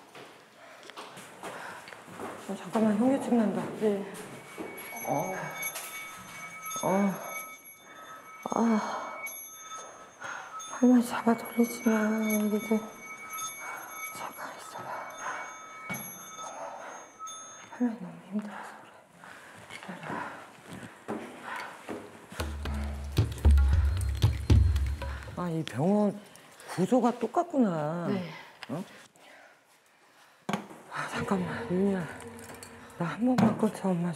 잠깐만, 현기증 난다. 네. 할머니 잡아 돌리지 마, 여기들. 잠깐 있어봐. 할머니 너무 힘들어서 그래. 아, 이 병원 구조가 똑같구나. 네. 어? 아, 잠깐만, 윤희야. 나 한 번만 꺼쳐, 엄마.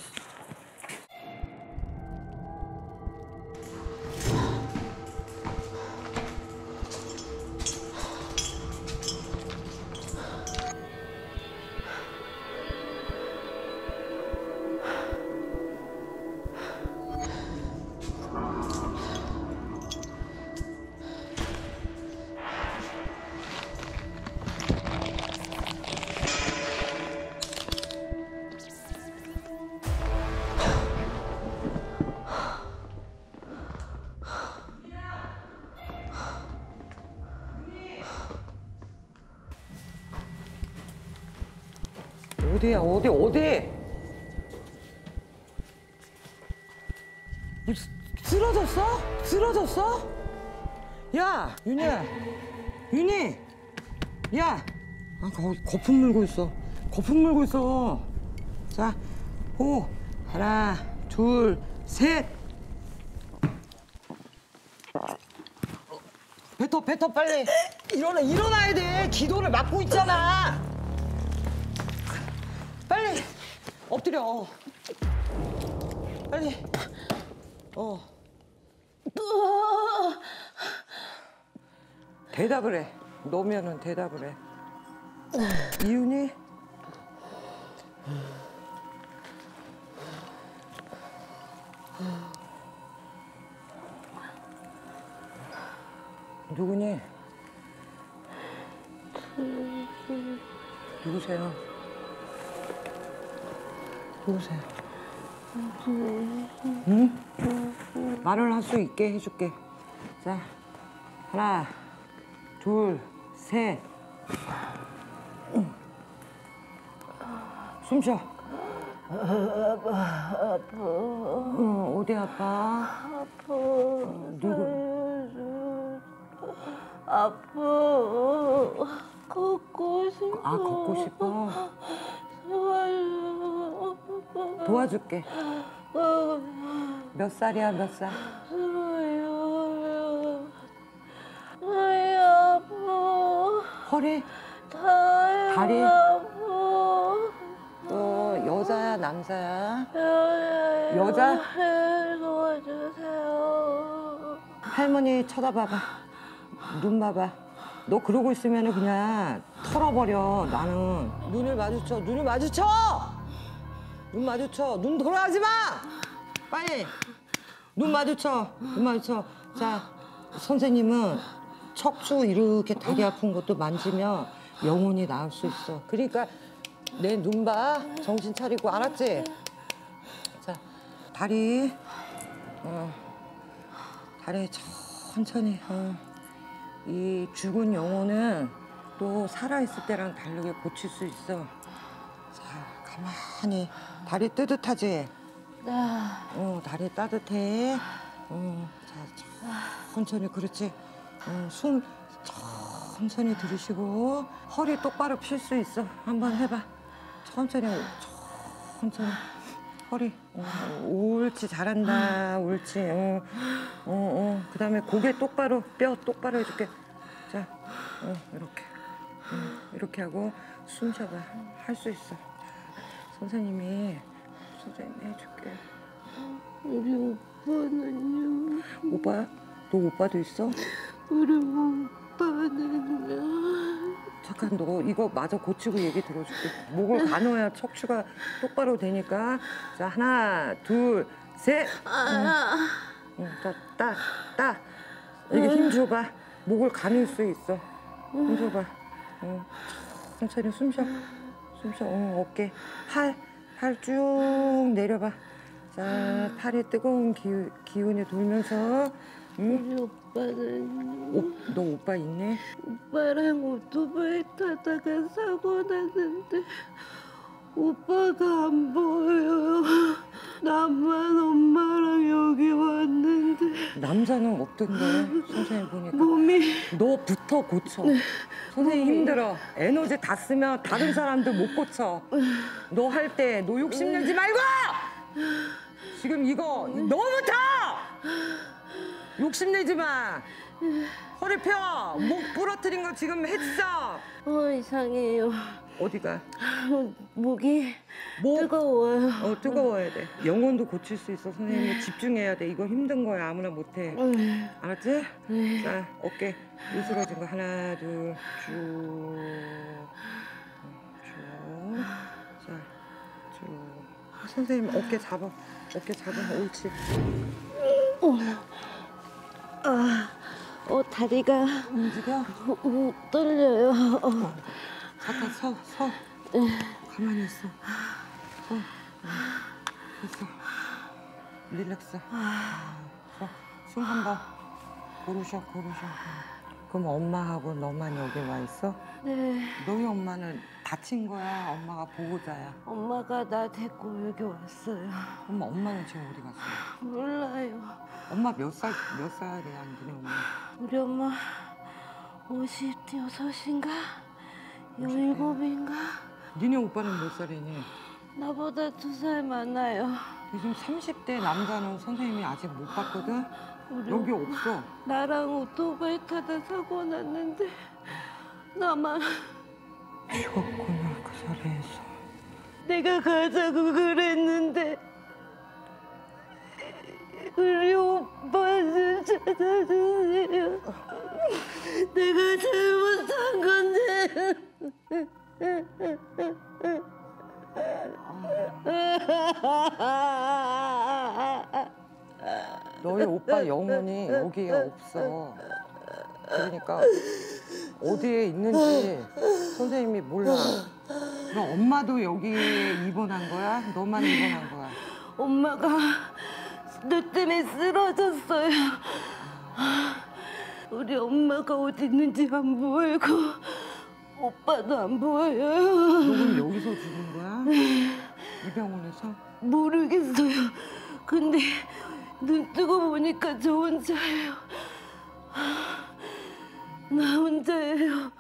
어디야, 어디? 쓰러졌어? 야, 윤희야. 윤희! 야! 아, 거품 물고 있어. 자, 호. 하나, 둘, 셋. 뱉어, 빨리. 일어나야 돼. 기도를 막고 있잖아. 빨리 엎드려. 빨리. 대답을 해. 너면은 대답을 해. 이윤이? 누구니? 누구세요? 응? 말을 할 수 있게 해줄게. 자, 하나, 둘, 셋. 숨 쉬어. 아파. 응, 어디 아파? 누구? 아파. 걷고 싶어. 아, 걷고 싶어? 도와줄게. 몇 살이야, 몇 살? 26. 다리 아파. 허리? 다리? 아파. 여자야, 남자야? 여자? 도와주세요. 할머니 쳐다봐봐. 눈 봐봐. 너 그러고 있으면 그냥 털어버려. 나는 눈을 마주쳐. 눈 돌아가지 마. 빨리 눈 마주쳐. 자, 선생님은 척추 이렇게 다리 아픈 것도 만지면 영혼이 나을 수 있어. 그러니까 내 눈 봐. 정신 차리고, 알았지? 자, 다리 천천히. 이 죽은 영혼은 또 살아있을 때랑 다르게 고칠 수 있어. 자, 가만히. 다리 뜨뜻하지? 네. 다리 따뜻해. 자, 천천히. 그렇지. 숨 천천히 들이쉬고. 허리 똑바로 펼 수 있어. 한번 해봐. 천천히. 허리. 옳지, 잘한다. 옳지. 그 다음에 고개 똑바로, 뼈 똑바로 해줄게. 자, 이렇게. 이렇게 하고 숨 쉬어봐. 할 수 있어. 선생님이 해줄게. 우리 오빠는요? 오빠야? 너 오빠도 있어? 우리 오빠는요? 잠깐, 너 이거 마저 고치고 얘기 들어줄게. 목을 가눠야 척추가 똑바로 되니까. 자, 하나, 둘, 셋. 자, 따. 이렇게 힘 줘봐. 목을 가눌 수 있어. 힘 줘봐. 천천히 숨 쉬어. 어깨. 팔 쭉 내려봐. 자, 팔에 뜨거운 기운이 돌면서 응? 우리 오빠는 너 오빠 있네? 오빠랑 오토바이 타다가 사고 났는데 오빠가 안 보여요. 나만 엄마랑 여기 왔는데 남자는 어떤데? 선생님 보니까. 몸이 너부터 고쳐. 선생님 힘들어. 에너지 다 쓰면 다른 사람들 못 고쳐. 너 할 때 너 욕심내지 말고! 지금 이거 너부터! 욕심내지 마. 허리 펴. 목 부러뜨린 거 지금 했어. 이상해요. 어디가? 목이 목? 뜨거워요. 뜨거워야 돼. 영혼도 고칠 수 있어. 선생님 집중해야 돼. 이거 힘든 거야. 아무나 못해. 알았지? 자, 어깨 으스러진 거 하나, 둘, 쭉, 쭉. 자, 쭉. 선생님 어깨 잡아. 어깨 잡아. 옳지. 다리가 움직여. 떨려요. 잠깐 서. 가만히 있어. 됐어. 릴렉스. 숨 한 번. 고르셔. 그럼 엄마하고 너만 여기 와 있어? 네. 너희 엄마는 다친 거야? 엄마가 보호자야? 엄마가 나 데리고 여기 왔어요. 엄마는 지금 어디 갔어? 몰라요. 엄마 몇 살이야, 니네 엄마? 우리 엄마 56인가? 17인가? 니네 오빠는 몇 살이니? 나보다 2살 많아요. 요즘 30대 남자는 선생님이 아직 못 봤거든? 우리 여기 없어. 나랑 오토바이 타다 사고 났는데 나만 죽었구나, 그 자리에서. 내가 가자고 그랬는데 우리 오빠 좀 찾아주세요. 내가 잘못한 건데. 너희 오빠 영혼이 여기에 없어. 그러니까 어디에 있는지 선생님이 몰라. 그럼 엄마도 여기에 입원한 거야? 너만 입원한 거야? 엄마가 너 때문에 쓰러졌어요. 우리 엄마가 어디 있는지 안 보이고 오빠도 안 보여요. 너는 여기서 죽은 거야? 이 병원에서? 모르겠어요. 근데 눈 뜨고 보니까 저 혼자예요. 나 혼자예요.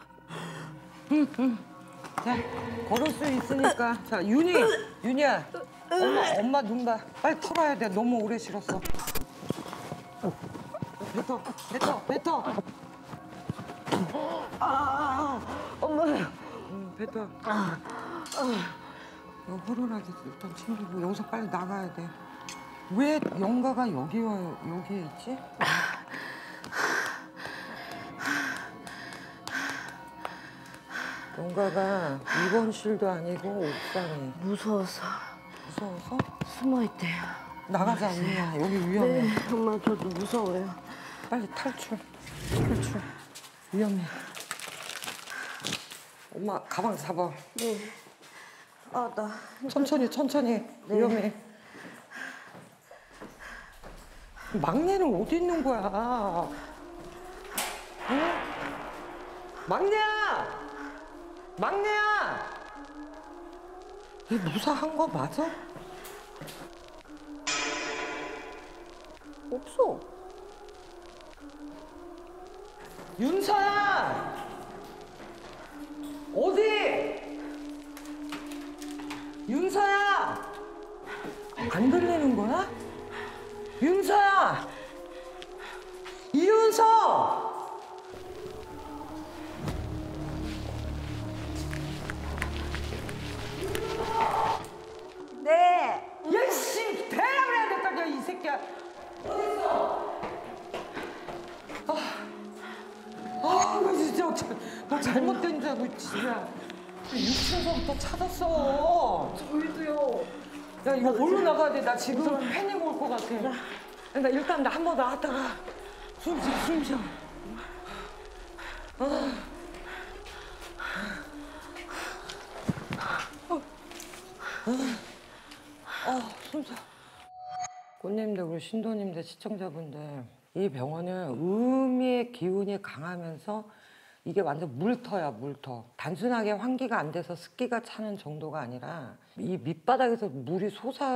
자, 걸을 수 있으니까. 자, 윤이야. 엄마 눈 봐. 빨리 털어야 돼. 너무 오래 싫었어. 뱉어. 엄마. 뱉어. 이거 호루라기 일단 챙기고 여기서 빨리 나가야 돼. 왜 영가가 여기에 있지? 영가가 입원실도 아니고 옥상에. 무서워서 무서워서? 숨어있대요. 나가자, 윤이야. 여기 위험해. 네, 엄마 저도 무서워요. 빨리 탈출. 위험해. 엄마 가방 잡아. 네. 나 천천히. 위험해. 막내는 어디 있는 거야? 응? 막내야! 얘 무사한 거 맞아? 없어. 윤서야! 어디? 윤서야! 안 들리는 거야? 윤서야! 이윤서! 네. 야, 씨! 대답을 해야 될 거 아니야, 이 새끼야! 어딨어? 나 진짜 너 잘못된 줄 알고 진짜 6층서부터 찾았어. 저희도요. 야, 이거 얼른 나가야 돼. 나 지금 패닉 올 것 같아. 나 일단 한 번 나갔다가 숨 쉬어. 숨 쉬어. 꽃님들, 우리 신도님들, 시청자분들 이 병원은 음의 기운이 강하면서 이게 완전 물터야, 물터. 단순하게 환기가 안 돼서 습기가 차는 정도가 아니라 이 밑바닥에서 물이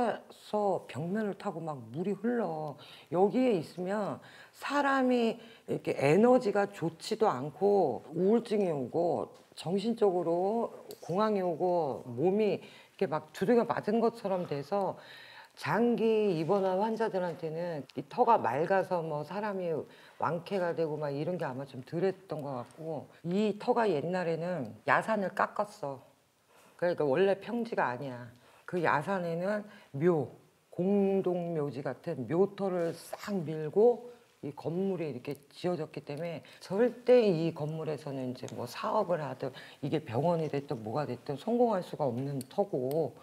솟아서 벽면을 타고 막 물이 흘러. 여기에 있으면 사람이 이렇게 에너지가 좋지도 않고 우울증이 오고 정신적으로 공황이 오고 몸이 이렇게 막 두들겨 맞은 것처럼 돼서 장기 입원한 환자들한테는 이 터가 맑아서 뭐 사람이 완쾌가 되고 막 이런 게 아마 좀 덜했던 것 같고, 이 터가 옛날에는 야산을 깎았어. 그러니까 원래 평지가 아니야. 그 야산에는 묘, 공동묘지 같은 묘터를 싹 밀고 이 건물이 이렇게 지어졌기 때문에 절대 이 건물에서는 이제 뭐 사업을 하든 이게 병원이 됐든 뭐가 됐든 성공할 수가 없는 터고.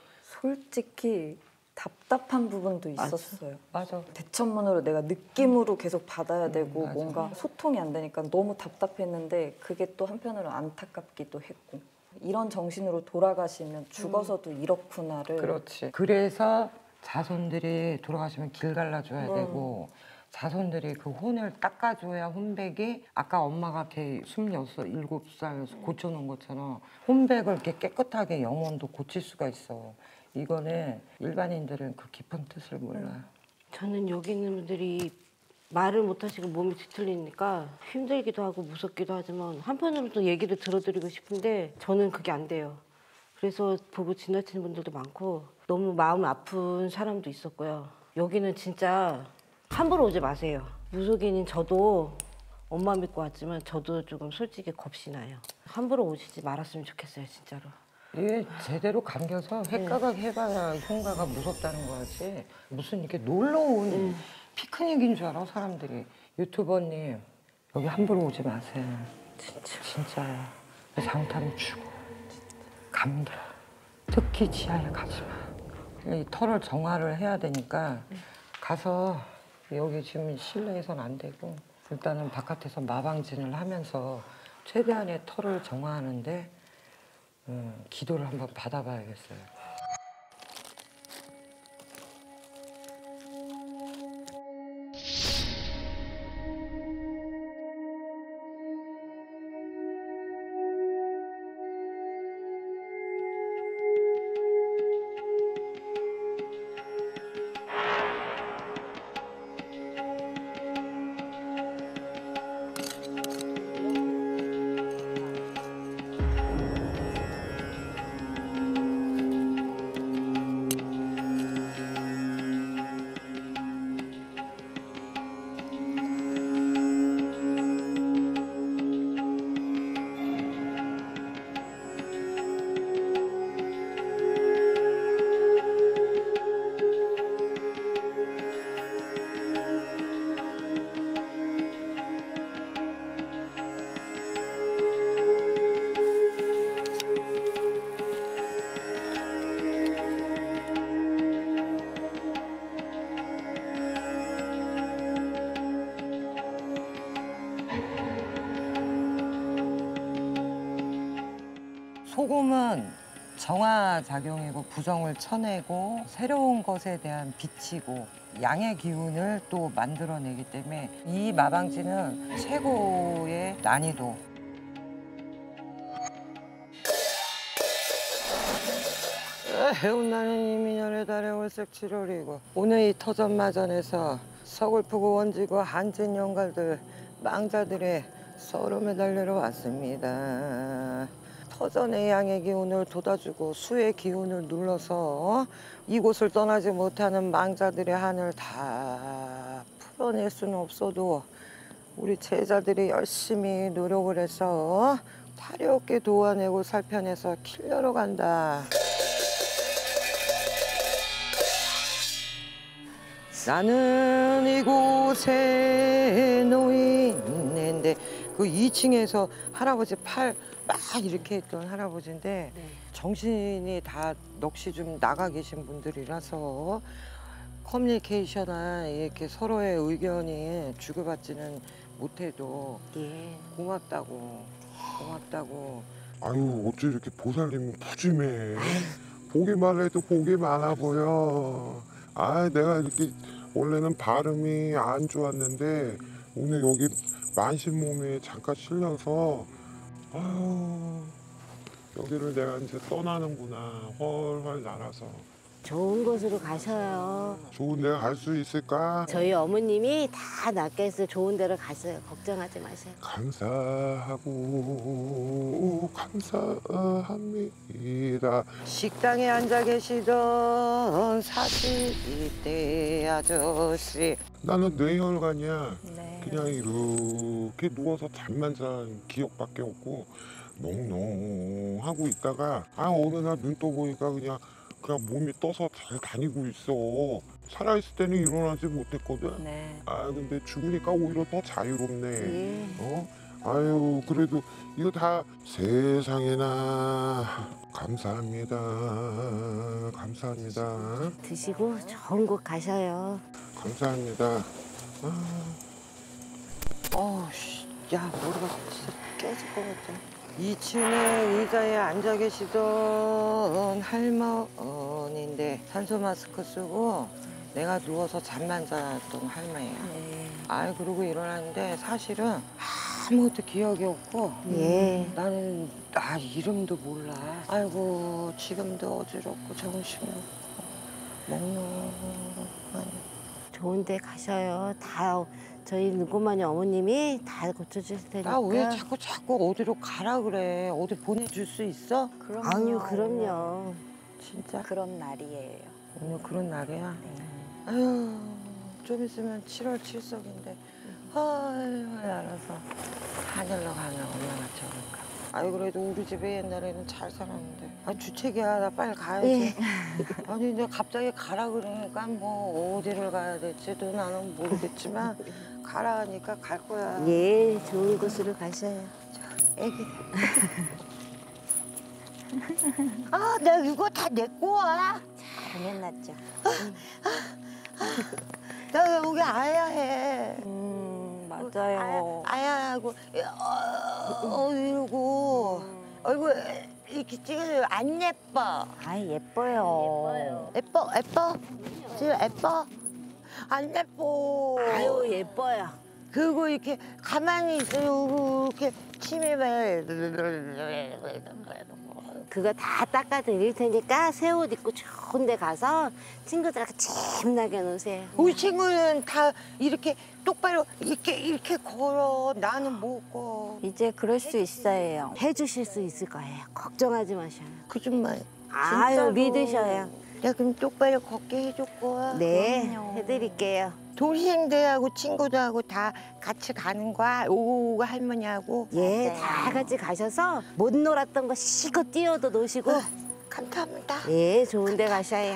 솔직히 답답한 부분도 있었어요. 맞아. 대천문으로 내가 느낌으로 계속 받아야 되고 맞아. 뭔가 소통이 안 되니까 너무 답답했는데 그게 또 한편으로 안타깝기도 했고, 이런 정신으로 돌아가시면 죽어서도 이렇구나를. 그렇지. 그래서 자손들이 돌아가시면 길 갈라줘야 되고, 자손들이 그 혼을 닦아줘야 혼백이, 아까 엄마가 걔 26, 7살 고쳐놓은 것처럼 혼백을 이렇게 깨끗하게 영혼도 고칠 수가 있어. 이거는 일반인들은 그 깊은 뜻을 몰라. 저는 여기 있는 분들이 말을 못하시고 몸이 뒤틀리니까 힘들기도 하고 무섭기도 하지만 한편으로는 또 얘기를 들어드리고 싶은데 저는 그게 안 돼요. 그래서 보고 지나치는 분들도 많고 너무 마음 아픈 사람도 있었고요. 여기는 진짜 함부로 오지 마세요. 무속인인 저도 엄마 믿고 왔지만 저도 조금 솔직히 겁이 나요. 함부로 오시지 말았으면 좋겠어요, 진짜로. 이게 제대로 감겨서 헷가닥 해봐야 흉가가 무섭다는 거지. 무슨 이렇게 놀러온 피크닉인 줄 알아, 사람들이. 유튜버님, 여기 함부로 오지 마세요. 진짜야. 잘못하면 죽어. 감겨. 특히 지하에 가지 마. 이 털을 정화를 해야 되니까 가서, 여기 지금 실내에서는 안 되고 일단은 바깥에서 마방진을 하면서 최대한의 털을 정화하는데 기도를 한번 받아봐야겠어요. 소금은 정화 작용이고 부정을 쳐내고 새로운 것에 대한 빛이고 양의 기운을 또 만들어내기 때문에 이 마방지는 최고의 난이도. 해운나는 이민열의 달의 월색 7월이고 오늘 이 터전마전에서 서글프고 원지고 한진 영갈들 망자들의 서름에 달려러 왔습니다. 터전의 양의 기운을 돋아주고 수의 기운을 눌러서 이곳을 떠나지 못하는 망자들의 한을 다 풀어낼 수는 없어도 우리 제자들이 열심히 노력을 해서 화렵게 도와내고 살펴내서 kil려러 간다. 나는 이곳에 놓인는데 그 2층에서 할아버지 팔 막 이렇게 했던 할아버지인데 정신이 다 넋이 좀 나가 계신 분들이라서 커뮤니케이션이나 이렇게 서로의 의견이 주고받지는 못해도 고맙다고. 아유 어째 이렇게 보살님은 푸짐해. 보기만 해도 복이 많아 보여. 아 내가 이렇게 원래는 발음이 안 좋았는데 오늘 여기 만신몸에 잠깐 실려서 아유, 여기를 내가 이제 떠나는구나. 훨훨 날아서. 좋은 곳으로 가셔요. 좋은 데 갈 수 있을까? 저희 어머님이 다 낫게 해서 좋은 데로 가세요. 걱정하지 마세요. 감사하고 감사합니다. 식당에 앉아 계시던 40대 아저씨. 나는 뇌혈관이야. 네. 그냥 이렇게 누워서 잠만 잔 기억밖에 없고 몽롱하고 있다가 어느 날 눈 떠보니까 그냥 몸이 떠서 잘 다니고 있어. 살아있을 때는 일어나지 못했거든. 네. 근데 죽으니까 오히려 더 자유롭네. 예. 아유, 그래도 이거 다 세상에나 감사합니다. 감사합니다. 드시고 좋은 곳 가셔요. 감사합니다. 야, 머리가 진짜 깨질 것 같아. 2층에 의자에 앉아 계시던 할머니인데 산소 마스크 쓰고 내가 누워서 잠만 잤던 할머니야. 그러고 일어났는데 사실은 아무것도 기억이 없고 예. 나는 이름도 몰라. 아이고 지금도 어지럽고 정신이 없고 몽롱하네. 좋은 데 가셔요. 다 저희 눈꽃마녀 어머님이 다 고쳐주실 테니까. 왜 자꾸 어디로 가라 그래. 어디 보내줄 수 있어? 그럼요. 아유, 그럼요. 진짜 그런 날이에요. 오늘 그런 날이야. 아유, 좀 있으면 7월 7석인데 헐헐 알아서 하늘로 가면 얼마나 좋을까. 그래도 우리 집에 옛날에는 잘 살았는데. 주책이야. 나 빨리 가야지. 아니 근데 갑자기 가라 그러니까 뭐 어디를 가야 될지도 나는 모르겠지만 가라 하니까 갈 거야. 예, 좋은 곳으로 가셔요. 애기. 나 이거 다 내 거야. 당연하죠. 나 여기 아야 해. 맞아요. 아야하고 이러고 얼굴 이렇게 찍으면 안 예뻐. 예뻐요. 예뻐? 지금 예뻐? 안 예뻐. 아유, 예뻐요. 그리고 이렇게 가만히 있어요. 이렇게 침에 그거 다 닦아 드릴 테니까 새 옷 입고 좋은 데 가서 친구들하고 재밌게 노세요. 우리 친구는 다 이렇게 똑바로 이렇게 걸어. 나는 못 걸어. 이제 그럴 수 있어요. 해주실 수 있을 거예요. 걱정하지 마셔요. 거짓말. 아유, 믿으셔요. 야 그럼 똑바로 걷게 해줄 거야? 네, 그럼요. 해드릴게요. 동생들하고 친구들하고 다 같이 가는 거야? 오 할머니하고? 예, 다 같이 가셔서 못 놀았던 거 실컷 뛰어도 노시고. 감사합니다. 예, 좋은 데 가셔요.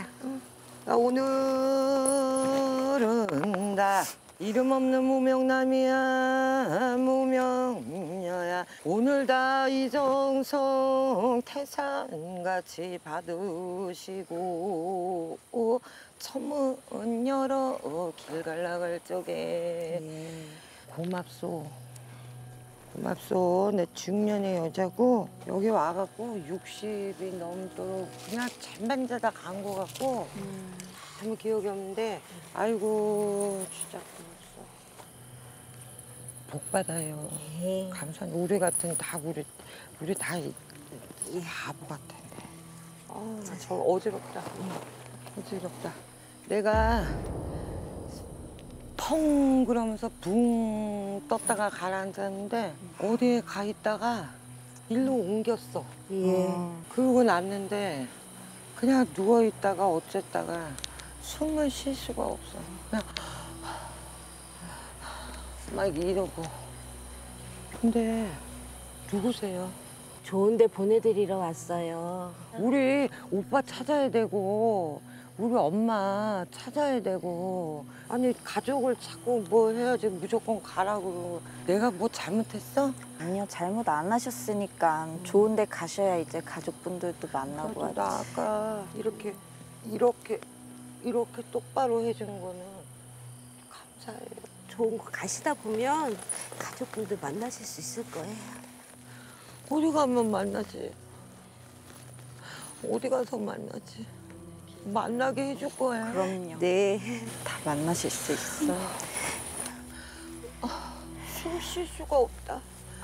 오늘은 나 이름 없는 무명남이야 무명녀야. 오늘 다 이정성 태산같이 받으시고 천문 열어 길 갈라갈 적에 고맙소. 내 중년의 여자고 여기 와갖고 60이 넘도록 그냥 잠만 자다 간 거 같고 아무 기억이 없는데 아이고 진짜 고맙소. 복 받아요. 감사합니다. 우리 같은 다 우리 다 바보 같아. 저 어지럽다. 내가 펑 그러면서 붕 떴다가 가라앉았는데 어디에 가 있다가 일로 옮겼어. 예. 그러고 났는데 그냥 누워 있다가 어쨌다가 숨을 쉴 수가 없어. 그냥 막 이러고. 근데 누구세요? 좋은 데 보내드리러 왔어요. 우리 오빠 찾아야 되고 우리 엄마 찾아야 되고 아니 가족을 자꾸 뭐 해야지 무조건 가라고. 내가 뭐 잘못했어? 아니요, 잘못 안 하셨으니까 좋은 데 가셔야 이제 가족분들도 만나고 그래도 하지. 나 아까 이렇게 똑바로 해준 거는 감사해요. 좋은 곳 가시다 보면 가족분들 만나실 수 있을 거예요. 어디 가면 만나지? 어디 가서 만나지? 만나게 해줄 거야. 그럼요. 네. 다 만나실 수 있어요. 숨 쉴 수가 없다.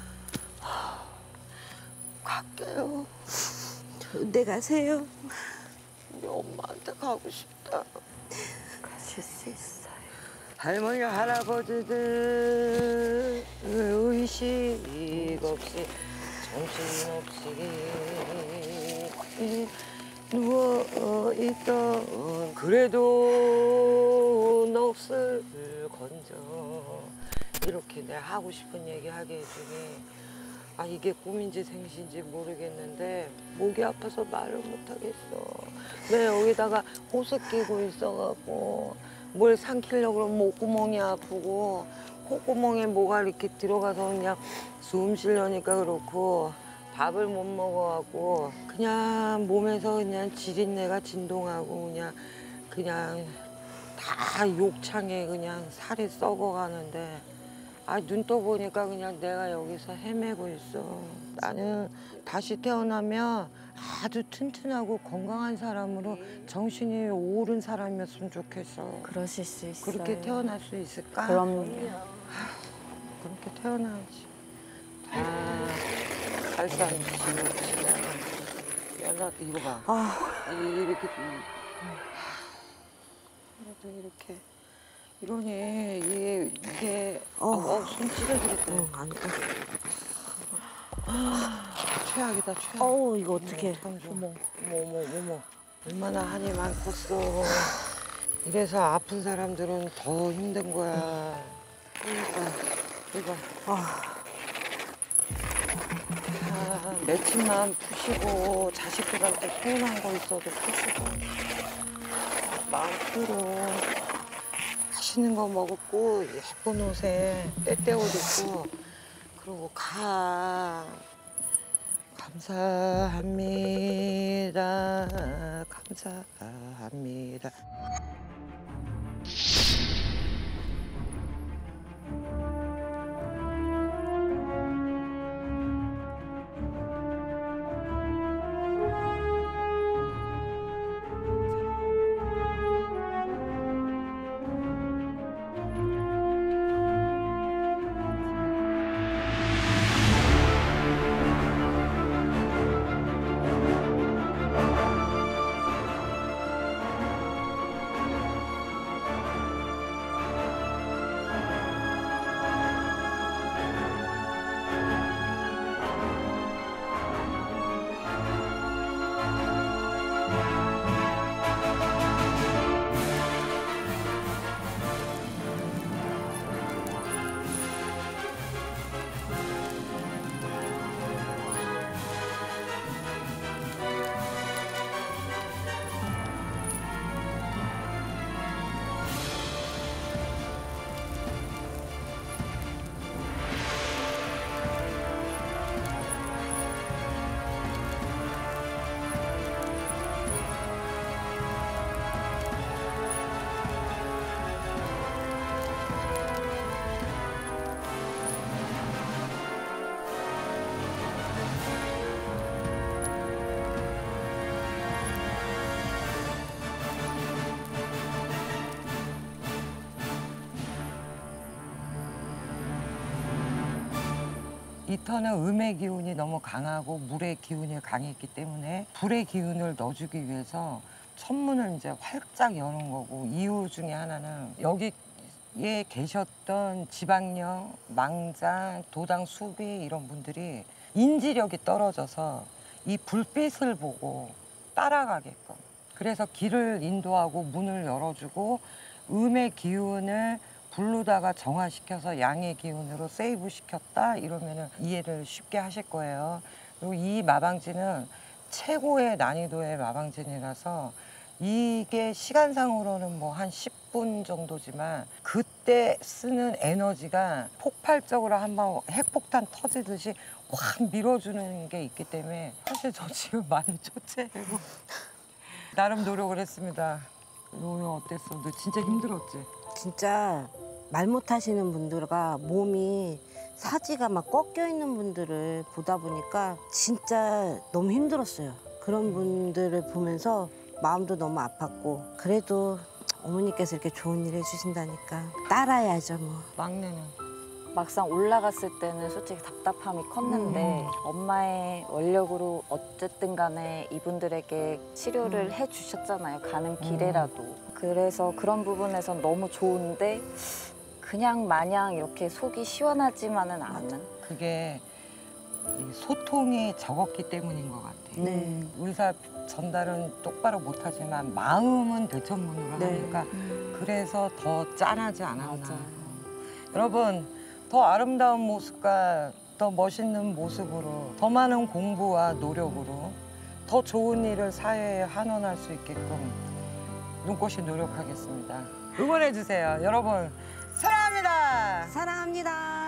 갈게요. 좋은데 가세요. 우리 엄마한테 가고 싶다. 가실 수 있어요. 할머니 할아버지들 의식 없이 정신없이 누워있던 그래도 넋을 건져 이렇게 내가 하고 싶은 얘기 하게 해주니 아 이게 꿈인지 생시인지 모르겠는데 목이 아파서 말을 못하겠어. 내가 여기다가 호스 끼고 있어갖고 뭘 삼키려고 그러면 목구멍이 아프고 콧구멍에 뭐가 이렇게 들어가서 그냥 숨 쉬려니까 그렇고 밥을 못 먹어갖고 그냥 몸에서 그냥 지린내가 진동하고 그냥 다 욕창에 그냥 살이 썩어가는데 아 눈 떠보니까 그냥 내가 여기서 헤매고 있어. 나는 다시 태어나면 아주 튼튼하고 건강한 사람으로 정신이 오른 사람이었으면 좋겠어. 그러실 수 있어요. 그렇게 태어날 수 있을까? 그럼요. 그렇게 태어나야지. 살살 연락 이거 봐. 이렇게 이렇게 이러네. 이게 손 찢어지겠다. 안 돼. 최악이다 최악. 어우, 이거 어떡해. 어머. 얼마나 한이 많겠어. 이래서 아픈 사람들은 더 힘든 거야. 이거. 며칠만 푸시고 자식들한테 서운한 거 있어도 푸시고 마음 풀어. 맛있는 거 먹었고 예쁜 옷에 때때옷 입고 그러고 가. 감사합니다. 감사합니다. 이 터는 음의 기운이 너무 강하고 물의 기운이 강했기 때문에 불의 기운을 넣어주기 위해서 천문을 이제 활짝 여는 거고, 이유 중에 하나는 여기에 계셨던 지방령, 망장, 도당, 수비 이런 분들이 인지력이 떨어져서 이 불빛을 보고 따라가게끔, 그래서 길을 인도하고 문을 열어주고 음의 기운을 불로다가 정화시켜서 양의 기운으로 세이브 시켰다, 이러면은 이해를 쉽게 하실 거예요. 그리고 이 마방진은 최고의 난이도의 마방진이라서 이게 시간상으로는 뭐 한 10분 정도지만 그때 쓰는 에너지가 폭발적으로 한번 핵폭탄 터지듯이 확 밀어주는 게 있기 때문에 사실 저 지금 많이 초췌해요. 나름 노력을 했습니다. 오늘 어땠어? 너 진짜 힘들었지? 진짜 말 못하시는 분들과 몸이 사지가 막 꺾여 있는 분들을 보다 보니까 진짜 너무 힘들었어요. 그런 분들을 보면서 마음도 너무 아팠고 그래도 어머니께서 이렇게 좋은 일 해주신다니까 따라야죠 뭐. 막내는 막상 올라갔을 때는 솔직히 답답함이 컸는데 엄마의 원력으로 어쨌든 간에 이분들에게 치료를 해주셨잖아요. 가는 길에라도. 그래서 그런 부분에서 너무 좋은데 그냥 마냥 이렇게 속이 시원하지만은 않은. 그게 이 소통이 적었기 때문인 것 같아. 네. 의사 전달은 똑바로 못하지만 마음은 대천문으로 네. 하니까 그래서 더 짠하지 않았나. 맞아요. 여러분 더 아름다운 모습과 더 멋있는 모습으로 더 많은 공부와 노력으로 더 좋은 일을 사회에 환원할 수 있게끔 눈꽃이 노력하겠습니다. 응원해 주세요. 여러분 사랑합니다. 사랑합니다.